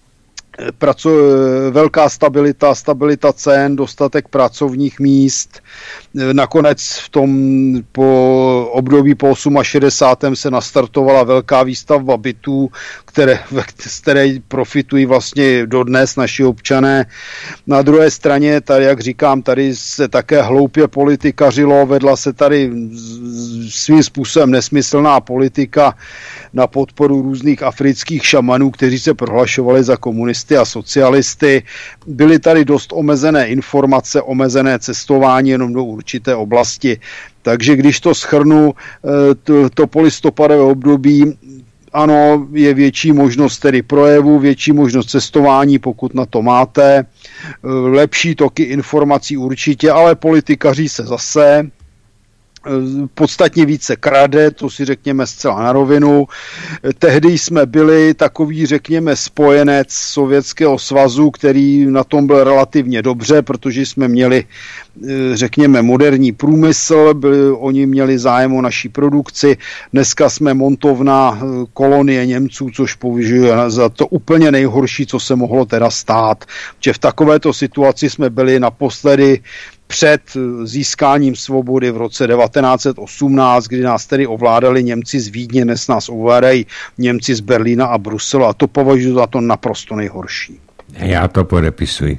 velká stabilita cen, dostatek pracovních míst. Nakonec po období po 68. se nastartovala velká výstavba bytů, z které profitují vlastně dodnes naši občané. Na druhé straně, tady, jak říkám, tady se také hloupě politikařilo, vedla se tady svým způsobem nesmyslná politika na podporu různých afrických šamanů, kteří se prohlašovali za komunisty a socialisty. Byly tady dost omezené informace, omezené cestování jenom do určité oblasti. Takže když to shrnu, to polistopadové období, ano, je větší možnost tedy projevu, větší možnost cestování, pokud na to máte, lepší toky informací určitě, ale politikaří se zase. podstatně více krade, to si řekněme zcela na rovinu. Tehdy jsme byli takový, řekněme, spojenec Sovětského svazu, který na tom byl relativně dobře, protože jsme měli, řekněme, moderní průmysl, oni měli zájem o naší produkci. Dneska jsme montovna kolonie Němců, což považuji za to úplně nejhorší, co se mohlo teda stát. Že v takovéto situaci jsme byli naposledy před získáním svobody v roce 1918, kdy nás tedy ovládali Němci z Vídně, dnes nás ovládají Němci z Berlína a Bruselu a to považuji za to naprosto nejhorší. Já to podepisuji.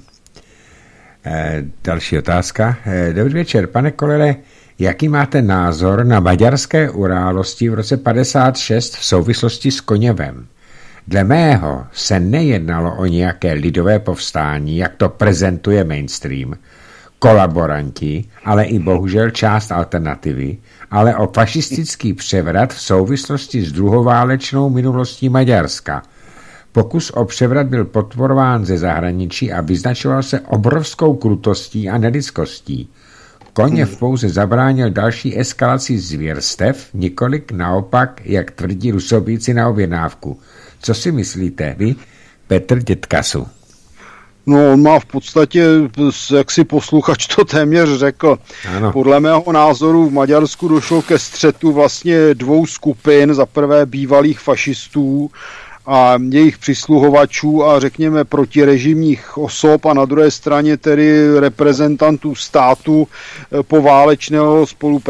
Další otázka. Dobrý večer, pane Kollere, jaký máte názor na maďarské události v roce 56 v souvislosti s Koněvem? Dle mého se nejednalo o nějaké lidové povstání, jak to prezentuje mainstream, kolaboranti, ale i bohužel část alternativy, ale o fašistický převrat v souvislosti s druhoválečnou minulostí Maďarska. Pokus o převrat byl podporován ze zahraničí a vyznačoval se obrovskou krutostí a nelidskostí. Koněv pouze zabránil další eskalaci zvěrstev, několik naopak, jak tvrdí Rusobíci na objednávku. Co si myslíte vy, Petr Dětkasu? No, on má v podstatě, jak si posluchač to téměř řekl. Ano. Podle mého názoru v Maďarsku došlo ke střetu vlastně dvou skupin, za prvé bývalých fašistů a jejich přisluhovačů a řekněme protirežimních osob a na druhé straně tedy reprezentantů státu poválečného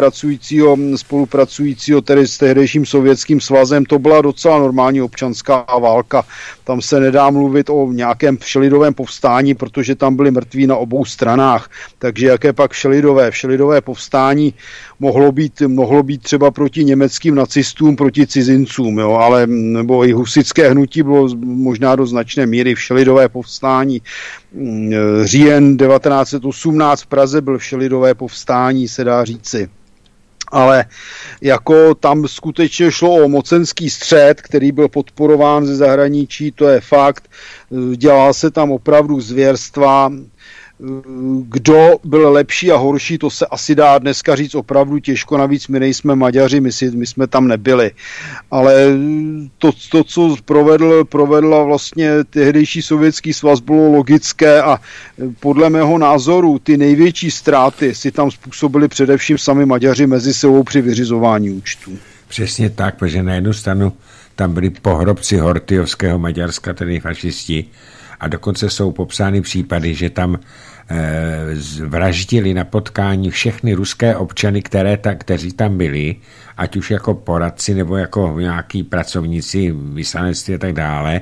spolupracujícího tedy s tehdejším Sovětským svazem. To byla docela normální občanská válka. Tam se nedá mluvit o nějakém všelidovém povstání, protože tam byli mrtví na obou stranách. Takže jaké pak všelidové povstání mohlo být třeba proti německým nacistům, proti cizincům, jo, ale nebo i husitské hnutí bylo možná do značné míry všelidové povstání. Říjen 1918 v Praze byl všelidové povstání, se dá říci. Ale jako tam skutečně šlo o mocenský střet, který byl podporován ze zahraničí, to je fakt. Dělá se tam opravdu zvěrstva. Kdo byl lepší a horší, to se asi dá dneska říct opravdu těžko, navíc my nejsme Maďaři, my jsme tam nebyli. Ale to co provedla vlastně tehdejší Sovětský svaz, bylo logické a podle mého názoru ty největší ztráty si tam způsobili především sami Maďaři mezi sebou při vyřizování účtů. Přesně tak, protože na jednu stranu tam byli pohrobci Horthyovského Maďarska, tedy fašisti, a dokonce jsou popsány případy, že tam vraždili na potkání všechny ruské občany, kteří tam byli, ať už jako poradci nebo jako nějaký pracovníci, vyslanectví a tak dále.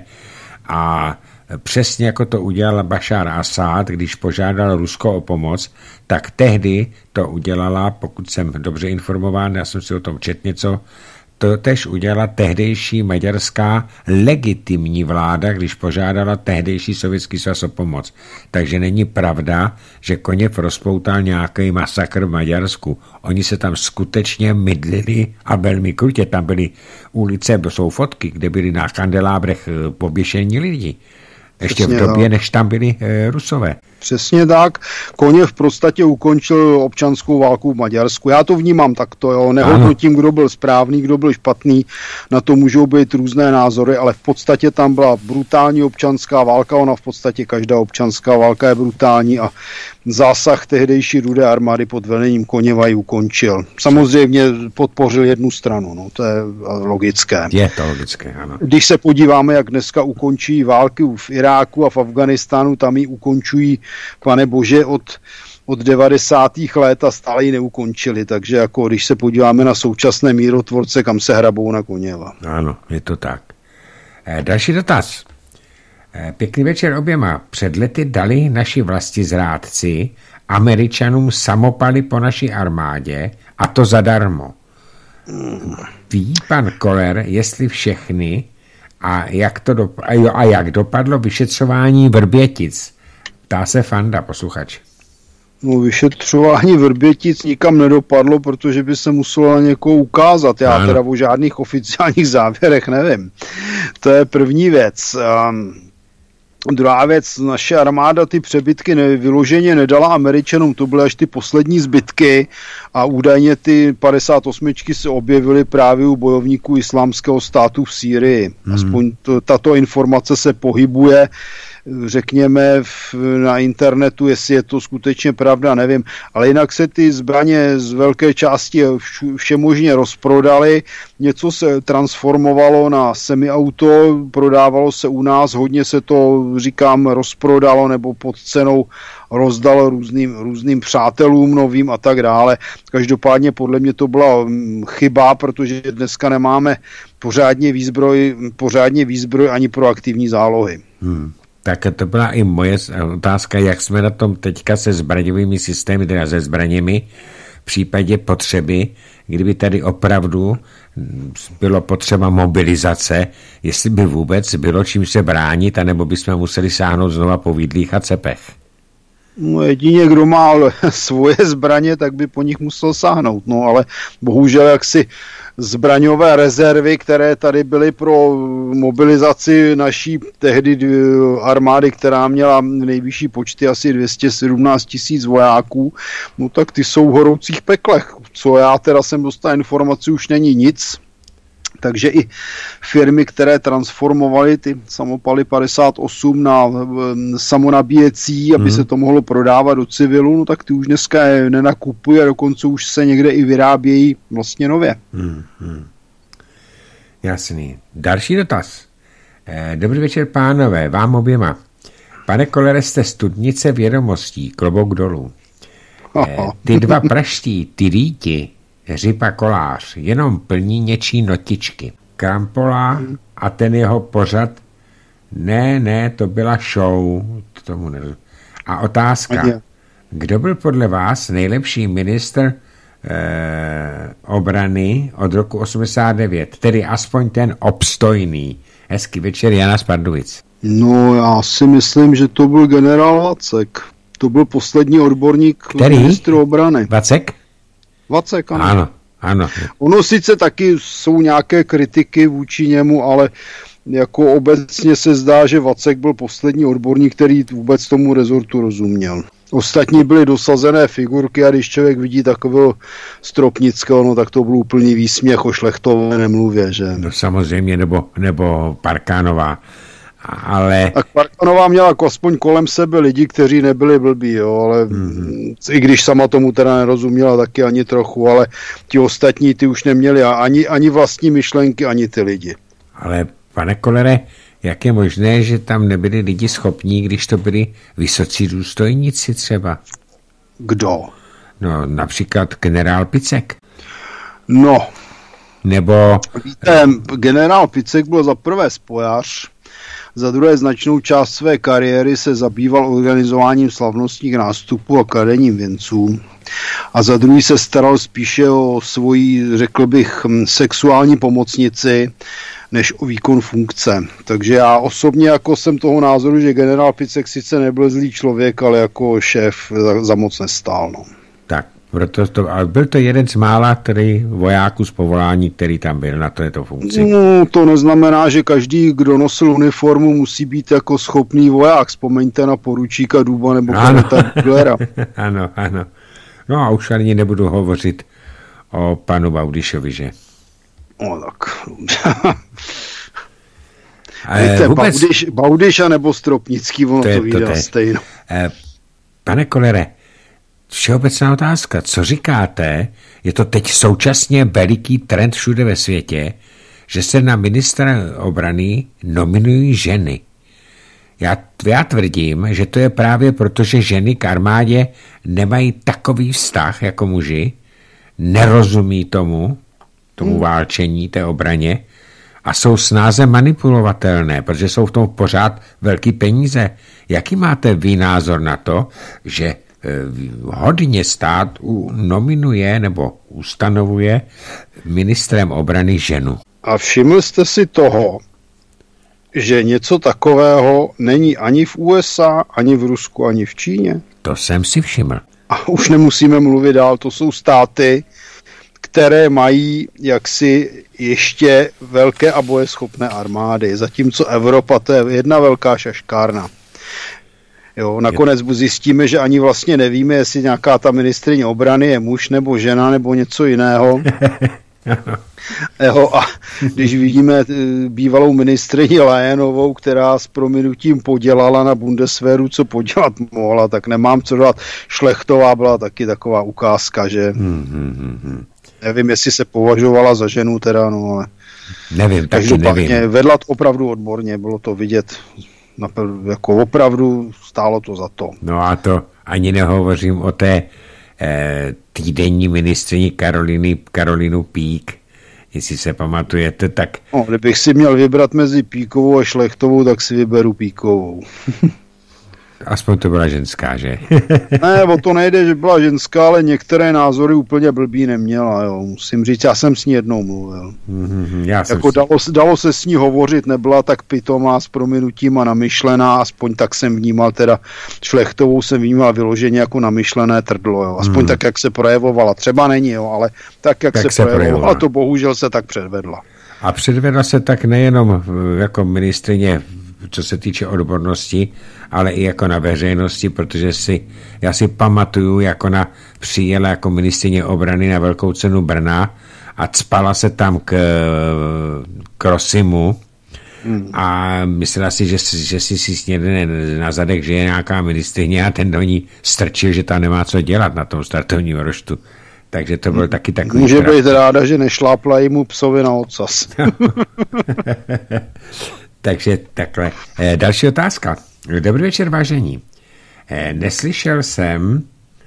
A přesně jako to udělal Bašár Asad, když požádal Rusko o pomoc, tak tehdy to udělala, pokud jsem dobře informován, já jsem si o tom četl něco, to tež udělala tehdejší maďarská legitimní vláda, když požádala tehdejší Sovětský svaz o pomoc. Takže není pravda, že Koněv rozpoutal nějaký masakr v Maďarsku. Oni se tam skutečně mydlili a velmi krutě. Tam byly ulice, jsou fotky, kde byly na kandelábrech poběšení lidí. Ještě přesně, v době, než tam byli Rusové. Přesně tak. Koněv v podstatě ukončil občanskou válku v Maďarsku. Já to vnímám takto, jo. Nehodnotím, kdo byl správný, kdo byl špatný. Na to můžou být různé názory, ale v podstatě tam byla brutální občanská válka. Ona v podstatě každá občanská válka je brutální a zásah tehdejší Rudé armády pod vedením Koněva ji ukončil. Samozřejmě podpořil jednu stranu, no, to je logické. Je to logické, ano. Když se podíváme, jak dneska ukončí války v Iráku a v Afganistánu, tam ji ukončují, pane bože, od 90. let a stále ji neukončili, takže jako když se podíváme na současné mírotvorce, kam se hrabou na Koněva. Ano, je to tak. Další dotaz. Pěkný večer oběma. Před lety dali naši vlastizrádci Američanům samopaly po naší armádě a to zadarmo. Ví pan Koller, jestli všechny a jak dopadlo vyšetřování Vrbětic? Ptá se Fanda, posluchač. No, vyšetřování Vrbětic nikam nedopadlo, protože by se muselo na někoho ukázat. Já teda o žádných oficiálních závěrech nevím. To je první věc. Druhá věc, naše armáda ty přebytky vyloženě nedala Američanům, to byly až ty poslední zbytky a údajně ty 58 se objevily právě u bojovníků Islámského státu v Sýrii. Aspoň tato informace se pohybuje, řekněme, na internetu, jestli je to skutečně pravda, nevím, ale jinak se ty zbraně z velké části všemožně rozprodaly, něco se transformovalo na semiauto, prodávalo se u nás, hodně se to, říkám, rozprodalo nebo pod cenou rozdalo různým přátelům novým a tak dále. Každopádně podle mě to byla chyba, protože dneska nemáme pořádně výzbroj ani proaktivní zálohy. Tak to byla i moje otázka, jak jsme na tom teďka se zbraňovými systémy, teda se zbraněmi, v případě potřeby, kdyby tady opravdu bylo potřeba mobilizace, jestli by vůbec bylo čím se bránit, anebo bychom museli sáhnout znova po vidlích a cepech. No jedině, kdo má svoje zbraně, tak by po nich musel sáhnout. No ale bohužel jaksi zbraňové rezervy, které tady byly pro mobilizaci naší tehdy armády, která měla nejvyšší počty asi 217 000 vojáků, no tak ty jsou v horoucích peklech. Co já teda jsem dostal informaci, už není nic. Takže i firmy, které transformovaly ty samopaly 58 na samonabíjecí, aby se to mohlo prodávat do civilu, no tak ty už dneska je nenakupují a dokonce už se někde i vyrábějí vlastně nově. Jasný. Další dotaz. Dobrý večer, pánové, vám oběma. Pane Kollere, jste studnice vědomostí, klobouk dolů. Ty dva praští, ty rýti, Řipa Kolář, jenom plní něčí notičky. Krampola a ten jeho pořad, ne, to byla show, tomu nerozumím. A otázka, kdo byl podle vás nejlepší ministr obrany od roku 89, tedy aspoň ten obstojný? Hezký večer, Jana z Pardubic. No, já si myslím, že to byl generál Vacek. To byl poslední odborník ministru obrany. Vacek? Vacek, ano. Ano. Ono sice taky jsou nějaké kritiky vůči němu, ale jako obecně se zdá, že Vacek byl poslední odborník, který vůbec tomu rezortu rozuměl. Ostatní byly dosazené figurky a když člověk vidí takového Stropnického, no tak to byl úplný výsměch, o Šlechtové nemluvě, že? No samozřejmě, nebo Parkánová. Ale... Tak Parkanová měla aspoň kolem sebe lidi, kteří nebyli blbí, jo, ale i když sama tomu teda nerozuměla taky ani trochu, ale ti ostatní ty už neměli ani vlastní myšlenky, ani ty lidi. Ale pane Kollere, jak je možné, že tam nebyli lidi schopní, když to byli vysocí důstojníci třeba? Kdo? No, například generál Picek. No. Nebo... Víte, generál Picek byl za prvé spojař, za druhé značnou část své kariéry se zabýval organizováním slavnostních nástupů a kladením věnců. A za druhý se staral spíše o svoji, řekl bych, sexuální pomocnici, než o výkon funkce. Takže já osobně jako jsem toho názoru, že generál Picek sice nebyl zlý člověk, ale jako šéf za moc nestál. No. Tak, ale byl to jeden z mála vojáků z povolání, který tam byl na této funkci. No, to neznamená, že každý, kdo nosil uniformu, musí být jako schopný voják. Vzpomeňte na poručíka Duba nebo Kareta Dublera. Ano. No a už ani nebudu hovořit o panu Baudyšovi, že? No tak. Víte, vůbec... Baudyš a nebo Stropnický, ono to vyjde stejno. Pane Kollere, všeobecná otázka. Co říkáte? Je to teď současně veliký trend všude ve světě, že se na ministra obrany nominují ženy. Já tvrdím, že to je právě proto, že ženy k armádě nemají takový vztah jako muži, nerozumí tomu válčení, té obraně a jsou snáze manipulovatelné, protože jsou v tom pořád velký peníze. Jaký máte vy názor na to, že hodně stát nominuje nebo ustanovuje ministrem obrany ženu? A všiml jste si toho, že něco takového není ani v USA, ani v Rusku, ani v Číně? To jsem si všiml. A už nemusíme mluvit dál, to jsou státy, které mají jaksi ještě velké a bojeschopné armády, zatímco Evropa to je jedna velká šaškárna. Jo, nakonec zjistíme, že ani vlastně nevíme, jestli nějaká ta ministryně obrany je muž nebo žena nebo něco jiného. Jo, a když vidíme bývalou ministryni Leyenovou, která s prominutím podělala na Bundeswehru, co podělat mohla, tak nemám co dát. Šlechtová byla taky taková ukázka, že nevím, jestli se považovala za ženu teda, no ale nevím, taky nevím. Vedla to opravdu odborně, bylo to vidět, jako opravdu stálo to za to. No a to ani nehovořím o té týdenní ministryni Karolínu Pík, jestli se pamatujete, tak... No, kdybych si měl vybrat mezi Píkovou a Šlechtovou, tak si vyberu Píkovou. Aspoň to byla ženská, že? Ne, o to nejde, že byla ženská, ale některé názory úplně blbý neměla, jo. Musím říct, já jsem s ní jednou mluvil. Jako dalo se s ní hovořit, nebyla tak pitomá s prominutím a namyšlená, aspoň tak jsem vnímal, teda Šlechtovou jsem vnímal vyloženě jako namyšlené trdlo, jo. Aspoň tak, jak se projevovala. Třeba není, jo, ale tak, jak se projevovala, to bohužel se tak předvedla. A předvedla se tak nejenom jako ministryně, co se týče odbornosti, ale i jako na veřejnosti, protože já si pamatuju, jak ona přijela jako ministryně obrany na Velkou cenu Brna a cpala se tam k Rosimu a myslela si, že si snědne na zadek, že je nějaká ministryně a ten do ní strčil, že tam nemá co dělat na tom startovním roštu. Takže to byl taky takový... Může být ráda, že nešlápla mu psovi na ocas. Takže takhle. Další otázka. Dobrý večer, vážení. Neslyšel jsem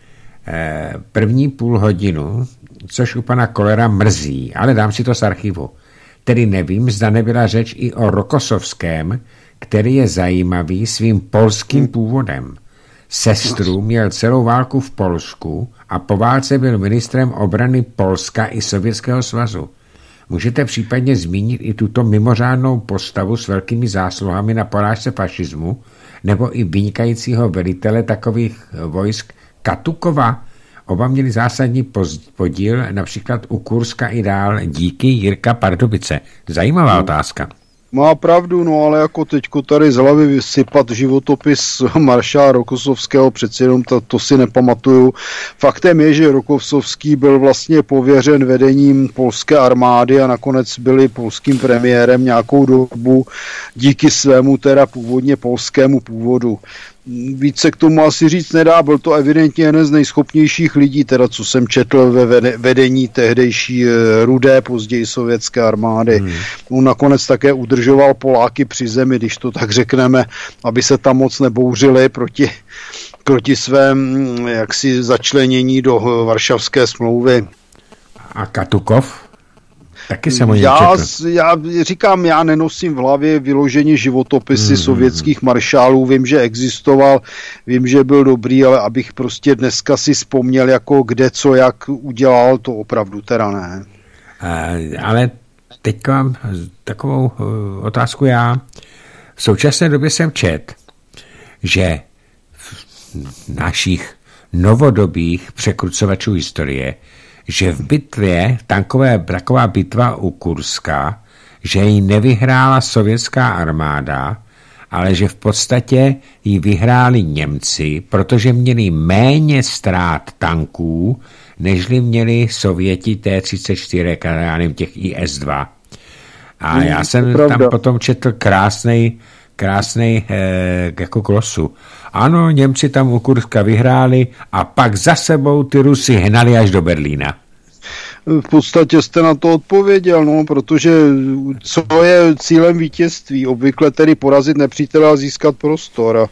první půl hodinu, což u pana Kollera mrzí, ale dám si to z archivu. Tedy nevím, zda nebyla řeč i o Rokosovském, který je zajímavý svým polským původem. Sestru měl celou válku v Polsku a po válce byl ministrem obrany Polska i Sovětského svazu. Můžete případně zmínit i tuto mimořádnou postavu s velkými zásluhami na porážce fašismu, nebo i vynikajícího velitele takových vojsk Katukova? Oba měli zásadní podíl například u Kurska i dál. Díky, Jirka Pardubice. Zajímavá otázka. Má pravdu, no ale jako teďko tady z hlavy vysypat životopis maršála Rokossovského, přeci jenom to si nepamatuju. Faktem je, že Rokossovský byl vlastně pověřen vedením polské armády a nakonec byli polským premiérem nějakou dobu díky svému teda původně polskému původu. Více k tomu asi říct nedá, byl to evidentně jeden z nejschopnějších lidí, teda co jsem četl ve vedení tehdejší rudé, později sovětské armády. On nakonec také udržoval Poláky při zemi, když to tak řekneme, aby se tam moc nebouřili proti svém jaksi začlenění do Varšavské smlouvy. A Katukov? Taky jsem já říkám, já nenosím v hlavě vyloženě životopisy sovětských maršálů, vím, že existoval, vím, že byl dobrý, ale abych prostě dneska si vzpomněl, jako kde, co, jak udělal, to opravdu teda ne. Ale teď mám takovou otázku já. V současné době jsem čet, že v našich novodobých překrucovačů historie, že v bitvě, taková bitva u Kurska, že ji nevyhrála sovětská armáda, ale že v podstatě ji vyhráli Němci, protože měli méně ztrát tanků, nežli měli Sověti T-34, já nevím, těch IS-2. A já jsem tam potom četl krásnej jako glosu. Ano, Němci tam u Kurska vyhráli a pak za sebou ty Rusy hnali až do Berlína. V podstatě jste na to odpověděl, no, protože co je cílem vítězství? Obvykle tedy porazit nepřítele a získat prostor. A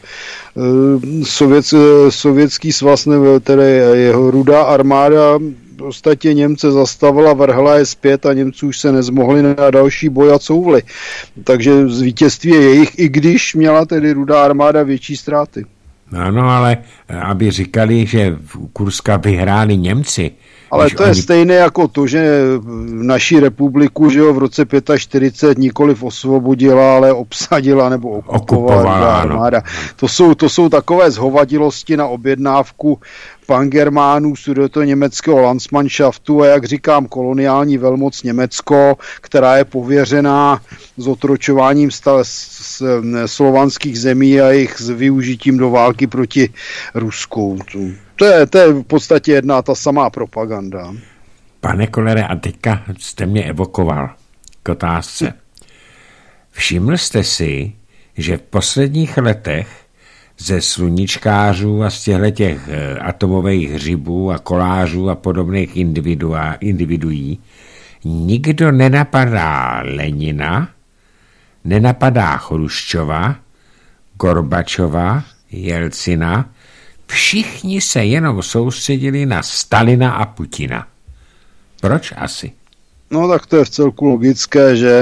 sovětský svaz, tedy jeho rudá armáda, v podstatě Němce zastavila, vrhla je zpět a Němci už se nezmohli na další boj a couvli. Takže z vítězství je jejich, i když měla tedy rudá armáda větší ztráty. Ano, ale aby říkali, že v Kurska vyhráli Němci. Ale to je stejné jako to, že naši republiku, že jo, v roce 45 nikoliv osvobodila, ale obsadila nebo okupovala armáda. To jsou takové zhovadilosti na objednávku Pangermánů, sudetoněmeckého Landsmannschaftu a jak říkám, koloniální velmoc Německo, která je pověřená s otročováním slovanských zemí a jejich s využitím do války proti Rusku. To je v podstatě jedna ta samá propaganda. Pane Kollere, a teďka jste mě evokoval k otázce. Všiml jste si, že v posledních letech ze sluníčkářů a z těchto atomových hřibů a kolářů a podobných individuí nikdo nenapadá Lenina, nenapadá Chruščova, Gorbačova, Jelcina, všichni se jenom soustředili na Stalina a Putina. Proč asi? No tak to je vcelku logické, že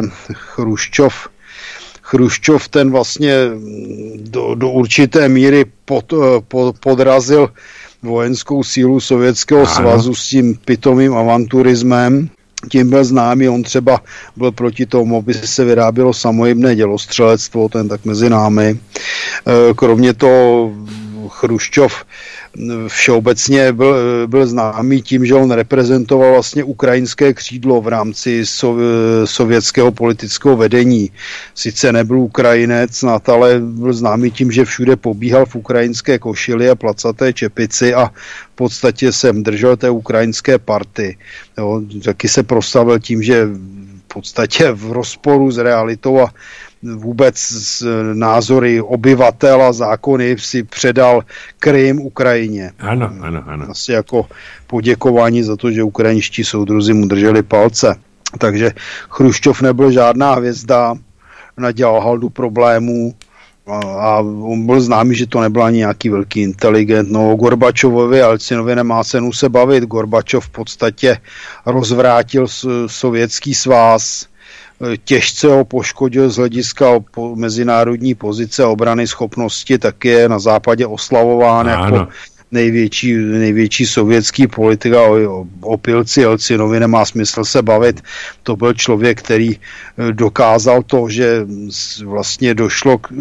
Chruščov ten vlastně do určité míry podrazil vojenskou sílu Sovětského svazu s tím pitomým avanturismem. Tím byl známý, on třeba byl proti tomu, aby se vyrábělo samojibné dělostřelectvo, ten tak mezi námi. Kromě toho Chruščov všeobecně byl známý tím, že on reprezentoval vlastně ukrajinské křídlo v rámci sovětského politického vedení. Sice nebyl Ukrajinec, ale byl známý tím, že všude pobíhal v ukrajinské košili a placaté čepici a v podstatě jsem držel té ukrajinské party. Jo, taky se proslavil tím, že v podstatě v rozporu s realitou a vůbec s názory obyvatel a zákony si předal Krym Ukrajině. Ano. Asi jako poděkování za to, že ukrajinští soudruzi mu drželi palce. Takže Chruščov nebyl žádná hvězda, nadělal haldu problémů a on byl známý, že to nebyl ani nějaký velký inteligent. No o Gorbačovovi a Jelcinovi nemá cenu se bavit. Gorbačov v podstatě rozvrátil Sovětský svaz, těžce ho poškodil z hlediska mezinárodní pozice a obrany schopnosti, tak je na západě oslavován jako největší sovětský politik a o pilci Jelcinovi nemá smysl se bavit. To byl člověk, který dokázal to, že vlastně došlo k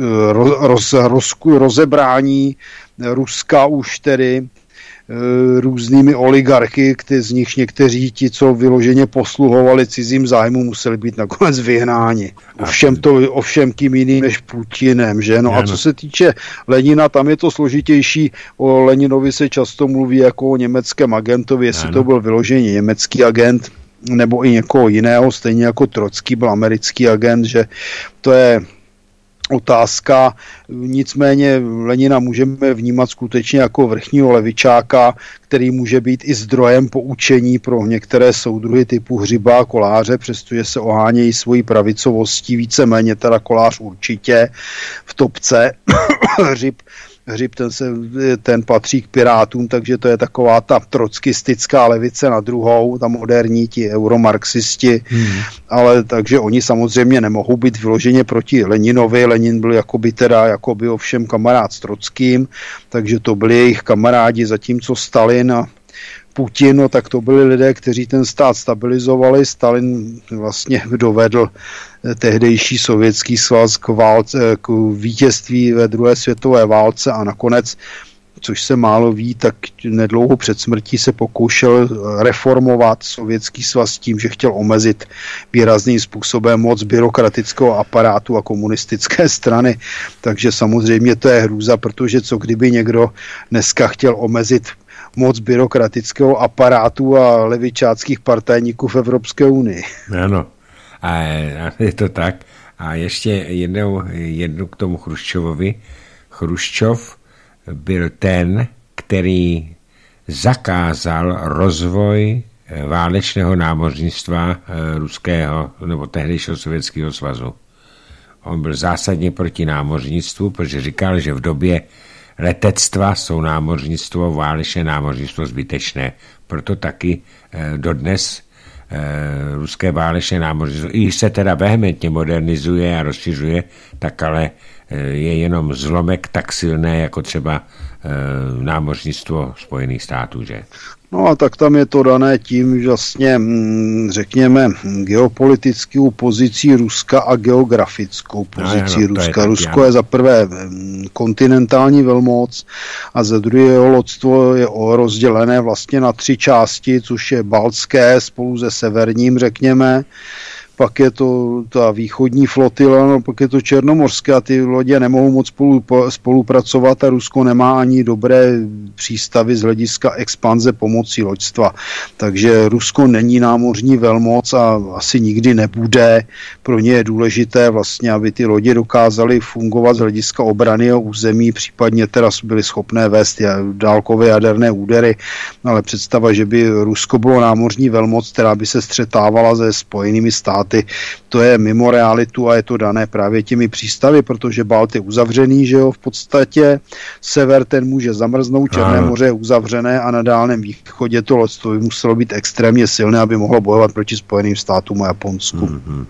rozebrání Ruska už tedy různými oligarchy, z nich někteří ti, co vyloženě posluhovali cizím zájmu, museli být nakonec vyhnáni. Ovšem tím jiným než Putinem, že? No a co se týče Lenina, tam je to složitější. O Leninovi se často mluví jako o německém agentovi, jestli to byl vyloženě německý agent, nebo i někoho jiného, stejně jako Trocký byl americký agent, že to je otázka. Nicméně Lenina můžeme vnímat skutečně jako vrchního levičáka, který může být i zdrojem poučení pro některé soudruhy typu Hřiba a Koláře, přestože se ohánějí svojí pravicovostí, víceméně teda Kolář určitě v topce. Hřib ten patří k Pirátům, takže to je taková ta trockistická levice na druhou, ta moderní, ti euromarxisti, ale takže oni samozřejmě nemohou být vyloženě proti Leninovi. Lenin byl jakoby ovšem kamarád s Trockým, takže to byli jejich kamarádi, zatímco Stalin a Putin, no, tak to byli lidé, kteří ten stát stabilizovali. Stalin vlastně dovedl tehdejší sovětský svaz k vítězství ve druhé světové válce a nakonec, což se málo ví, tak nedlouho před smrtí se pokoušel reformovat sovětský svaz tím, že chtěl omezit výrazným způsobem moc byrokratického aparátu a komunistické strany. Takže samozřejmě to je hrůza, protože co kdyby někdo dneska chtěl omezit moc byrokratického aparátu a levičáckých partajníků v Evropské unii. Ano, a je to tak. A ještě jednou k tomu Chruščovovi. Chruščov byl ten, který zakázal rozvoj válečného námořnictva ruského nebo tehdejšího Sovětského svazu. On byl zásadně proti námořnictvu, protože říkal, že v době letectva jsou válečné námořnictvo zbytečné. Proto taky dodnes ruské válečné námořnictvo, i když se teda vehementně modernizuje a rozšiřuje, tak ale je jenom zlomek tak silné, jako třeba námořnictvo Spojených států, že? No a tak tam je to dané tím, že vlastně, řekněme, geopolitickou pozicí Ruska a geografickou pozicí Ruska. Rusko je za prvé kontinentální velmoc a za druhé loďstvo je rozdělené vlastně na 3 části, což je baltské spolu se severním, řekněme, pak je to ta východní flotila, no, pak je to černomorské a ty lodě nemohou moc spolupracovat a Rusko nemá ani dobré přístavy z hlediska expanze pomocí loďstva. Takže Rusko není námořní velmoc a asi nikdy nebude. Pro ně je důležité vlastně, aby ty lodě dokázaly fungovat z hlediska obrany a území, případně teda byly schopné vést dálkové jaderné údery, ale představa, že by Rusko bylo námořní velmoc, která by se střetávala se Spojenými státy, to je mimo realitu a je to dané právě těmi přístavy, protože Balt je uzavřený, že jo, v podstatě. Sever ten může zamrznout, Černé moře je uzavřené a na Dálném východě to loďstvo by muselo být extrémně silné, aby mohlo bojovat proti Spojeným státům a Japonsku.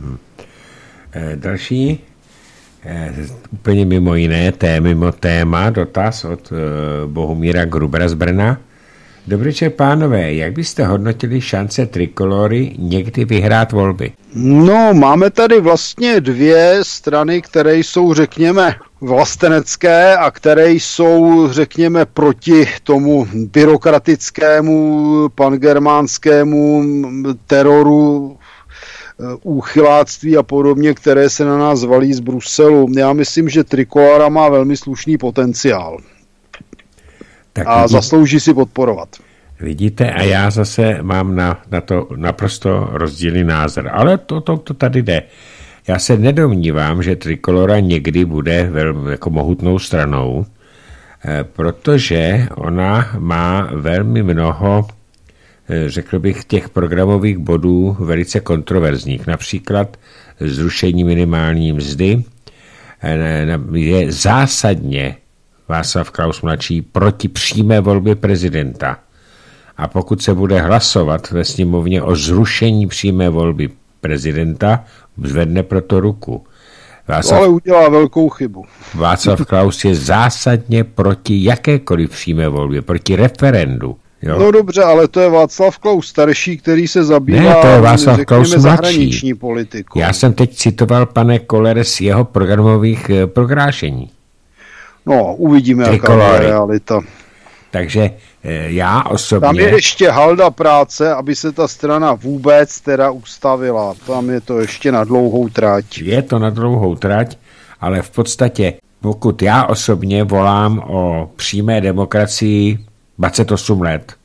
Další, úplně mimo téma, dotaz od Bohumíra Grubera z Brna. Dobrý večer, pánové, jak byste hodnotili šance Trikolory někdy vyhrát volby? No, máme tady vlastně 2 strany, které jsou, řekněme, vlastenecké a které jsou, řekněme, proti tomu byrokratickému, pangermánskému teroru, úchyláctví a podobně, které se na nás valí z Bruselu. Já myslím, že Trikolora má velmi slušný potenciál. Tak a zaslouží si podporovat. Vidíte, a já zase mám na to naprosto rozdílný názor. Ale to tady jde. Já se nedomnívám, že Trikolora někdy bude velmi jako mohutnou stranou, protože ona má velmi mnoho, řekl bych, těch programových bodů velice kontroverzních. Například zrušení minimální mzdy je zásadně Václav Klaus mladší proti přímé volbě prezidenta. A pokud se bude hlasovat ve sněmovně o zrušení přímé volby prezidenta, zvedne proto ruku. Ale udělá velkou chybu. Václav Klaus je zásadně proti jakékoliv přímé volbě, proti referendu. Jo? No dobře, ale to je Václav Klaus starší, který se zabývá, to je Václav Klaus zahraniční politikou. Já jsem teď citoval, pane Kollere, z jeho programových prohlášení. No, uvidíme, jaká je realita. Takže já osobně... Tam je ještě halda práce, aby se ta strana vůbec teda ustavila. Tam je to ještě na dlouhou trať. Je to na dlouhou trať, ale v podstatě, pokud já osobně volám o přímé demokracii 28 let,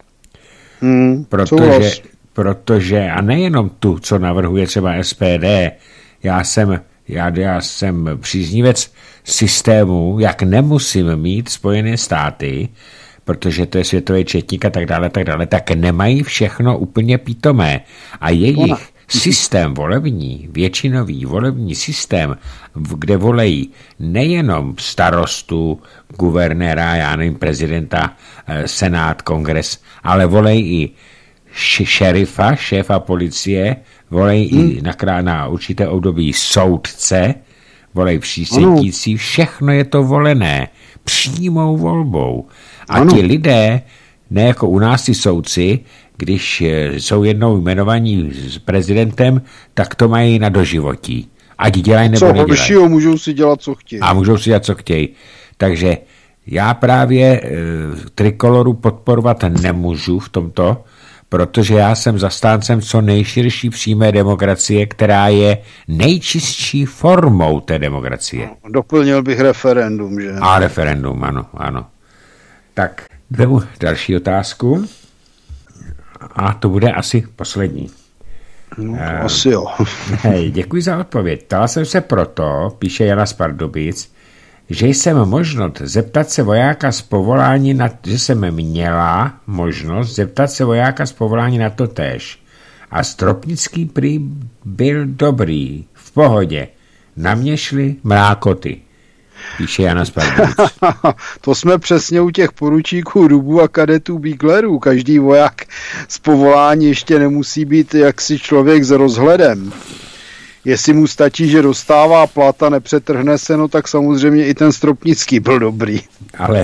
protože, a nejenom tu, co navrhuje třeba SPD, já jsem příznivec systému, jak nemusím mít Spojené státy, protože to je světový četník a tak dále, tak nemají všechno úplně pitomé. A jejich systém volební, většinový volební systém, kde volejí nejenom starostu, guvernéra, já nevím, prezidenta, senát, kongres, ale volejí i šerifa, šéfa policie, volejí i na určité období soudce, volejí přísedící, všechno je to volené přímou volbou. A ti lidé, ne jako u nás ty soudci, když jsou jednou jmenovaní s prezidentem, tak to mají na doživotí. Ať dělají nebo nedělají. Můžou si dělat, co chtějí. A můžou si dělat, co chtějí. Takže já právě Trikoloru podporovat nemůžu v tomto, protože já jsem zastáncem co nejširší přímé demokracie, která je nejčistší formou té demokracie. Doplnil bych referendum, že? A referendum, ano. Tak, jdeme další otázku. A to bude asi poslední. No, asi jo. Děkuji za odpověď. Ptala jsem se proto, píše Jana z Pardubic, že jsem možnost zeptat se vojáka z povolání že jsem měla možnost zeptat se vojáka z povolání na to též. A Stropnický prý byl dobrý, v pohodě. Na mě šly mrákoty. Píše Jana z Pardubic. To jsme přesně u těch poručíků Dubů a kadetů Bíglerů. Každý voják z povolání ještě nemusí být jaksi člověk s rozhledem. jestli mu stačí, že dostává plat a nepřetrhne se, no tak samozřejmě i ten Stropnický byl dobrý. Ale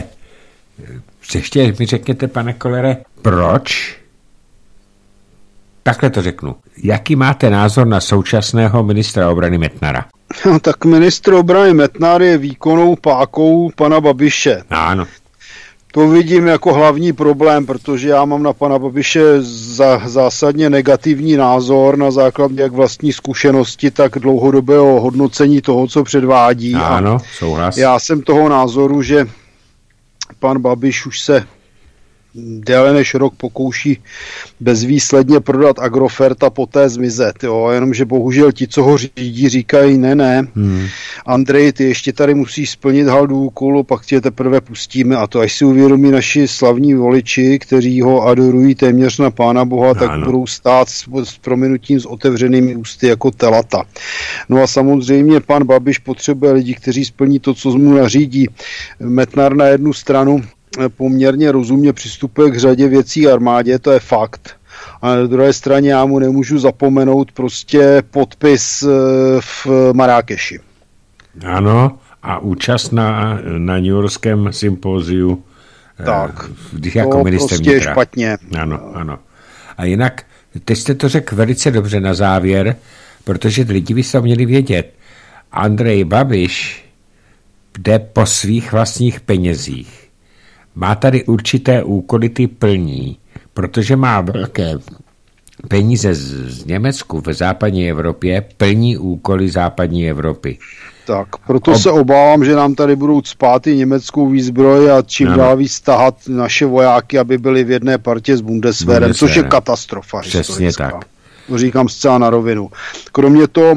ještě mi řekněte, pane Kollere, proč? Takhle to řeknu. Jaký máte názor na současného ministra obrany Metnara? No, tak ministr obrany Metnar je výkonnou pákou pana Babiše. Ano. To vidím jako hlavní problém, protože já mám na pana Babiše zásadně negativní názor na základě jak vlastní zkušenosti, tak dlouhodobého hodnocení toho, co předvádí. Ano, souhlas. Já jsem toho názoru, že pan Babiš už se déle než rok pokouší bezvýsledně prodat Agrofert a poté zmizet. Jo? Jenomže bohužel ti, co ho řídí, říkají ne. Andrej, ty ještě tady musíš splnit haldu úkolu, pak tě teprve pustíme a to až si uvědomí naši slavní voliči, kteří ho adorují téměř na Pána Boha, tak budou stát s prominutím s otevřenými ústy jako telata. No a samozřejmě pan Babiš potřebuje lidi, kteří splní to, co mu nařídí. Metnar na jednu stranu poměrně rozumně přistupuje k řadě věcí armádě, to je fakt. A na druhé straně já mu nemůžu zapomenout prostě podpis v Marrákeši. Ano, a účast na New Yorkském sympóziu. Tak, jako to prostě je špatně. Ano. A jinak, teď jste to řekl velice dobře na závěr, protože lidi by se měli vědět. Andrej Babiš jde po svých vlastních penězích. Má tady určité úkoly, ty plní, protože má velké peníze z Německu ve západní Evropě, plní úkoly západní Evropy. Tak, proto se obávám, že nám tady budou cpát i německou výzbroj a čím dál víc tahat naše vojáky, aby byli v jedné partě s Bundeswehrem, což je katastrofa. Přesně tak. Říkám zcela na rovinu. Kromě toho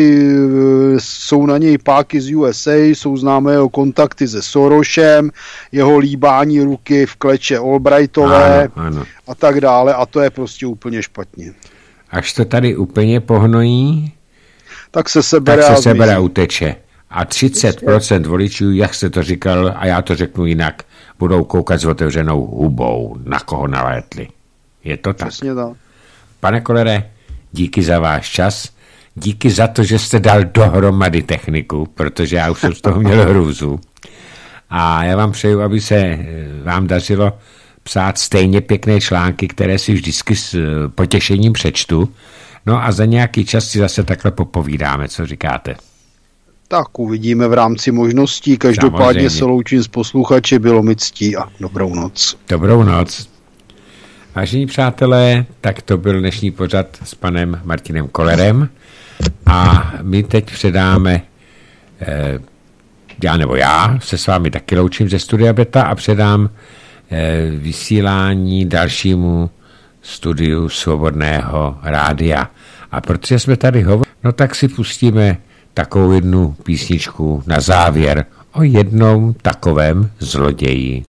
jsou na něj páky z USA, jsou známé jeho kontakty se Sorosem, jeho líbání ruky v kleče Albrightové a tak dále a to je prostě úplně špatně. Až to tady úplně pohnojí, tak se sebere a uteče. A 30% voličů, jak jste to říkal, a já to řeknu jinak, budou koukat s otevřenou hubou, na koho nalétli. Je to tak? Přesně tak. Pane Kollere, díky za váš čas, díky za to, že jste dal dohromady techniku, protože já už jsem z toho měl hrůzu. A já vám přeju, aby se vám dařilo psát stejně pěkné články, které si vždycky s potěšením přečtu. No a za nějaký čas si zase takhle popovídáme, co říkáte? Tak uvidíme v rámci možností. Každopádně se loučím s posluchači, bylo mi ctí a dobrou noc. Dobrou noc. Vážení přátelé, tak to byl dnešní pořad s panem Martinem Kollerem a my teď předáme, já se s vámi taky loučím ze Studia Beta a předám vysílání dalšímu studiu Svobodného rádia. A protože jsme tady hovořili, no tak si pustíme takovou jednu písničku na závěr o jednom takovém zloději.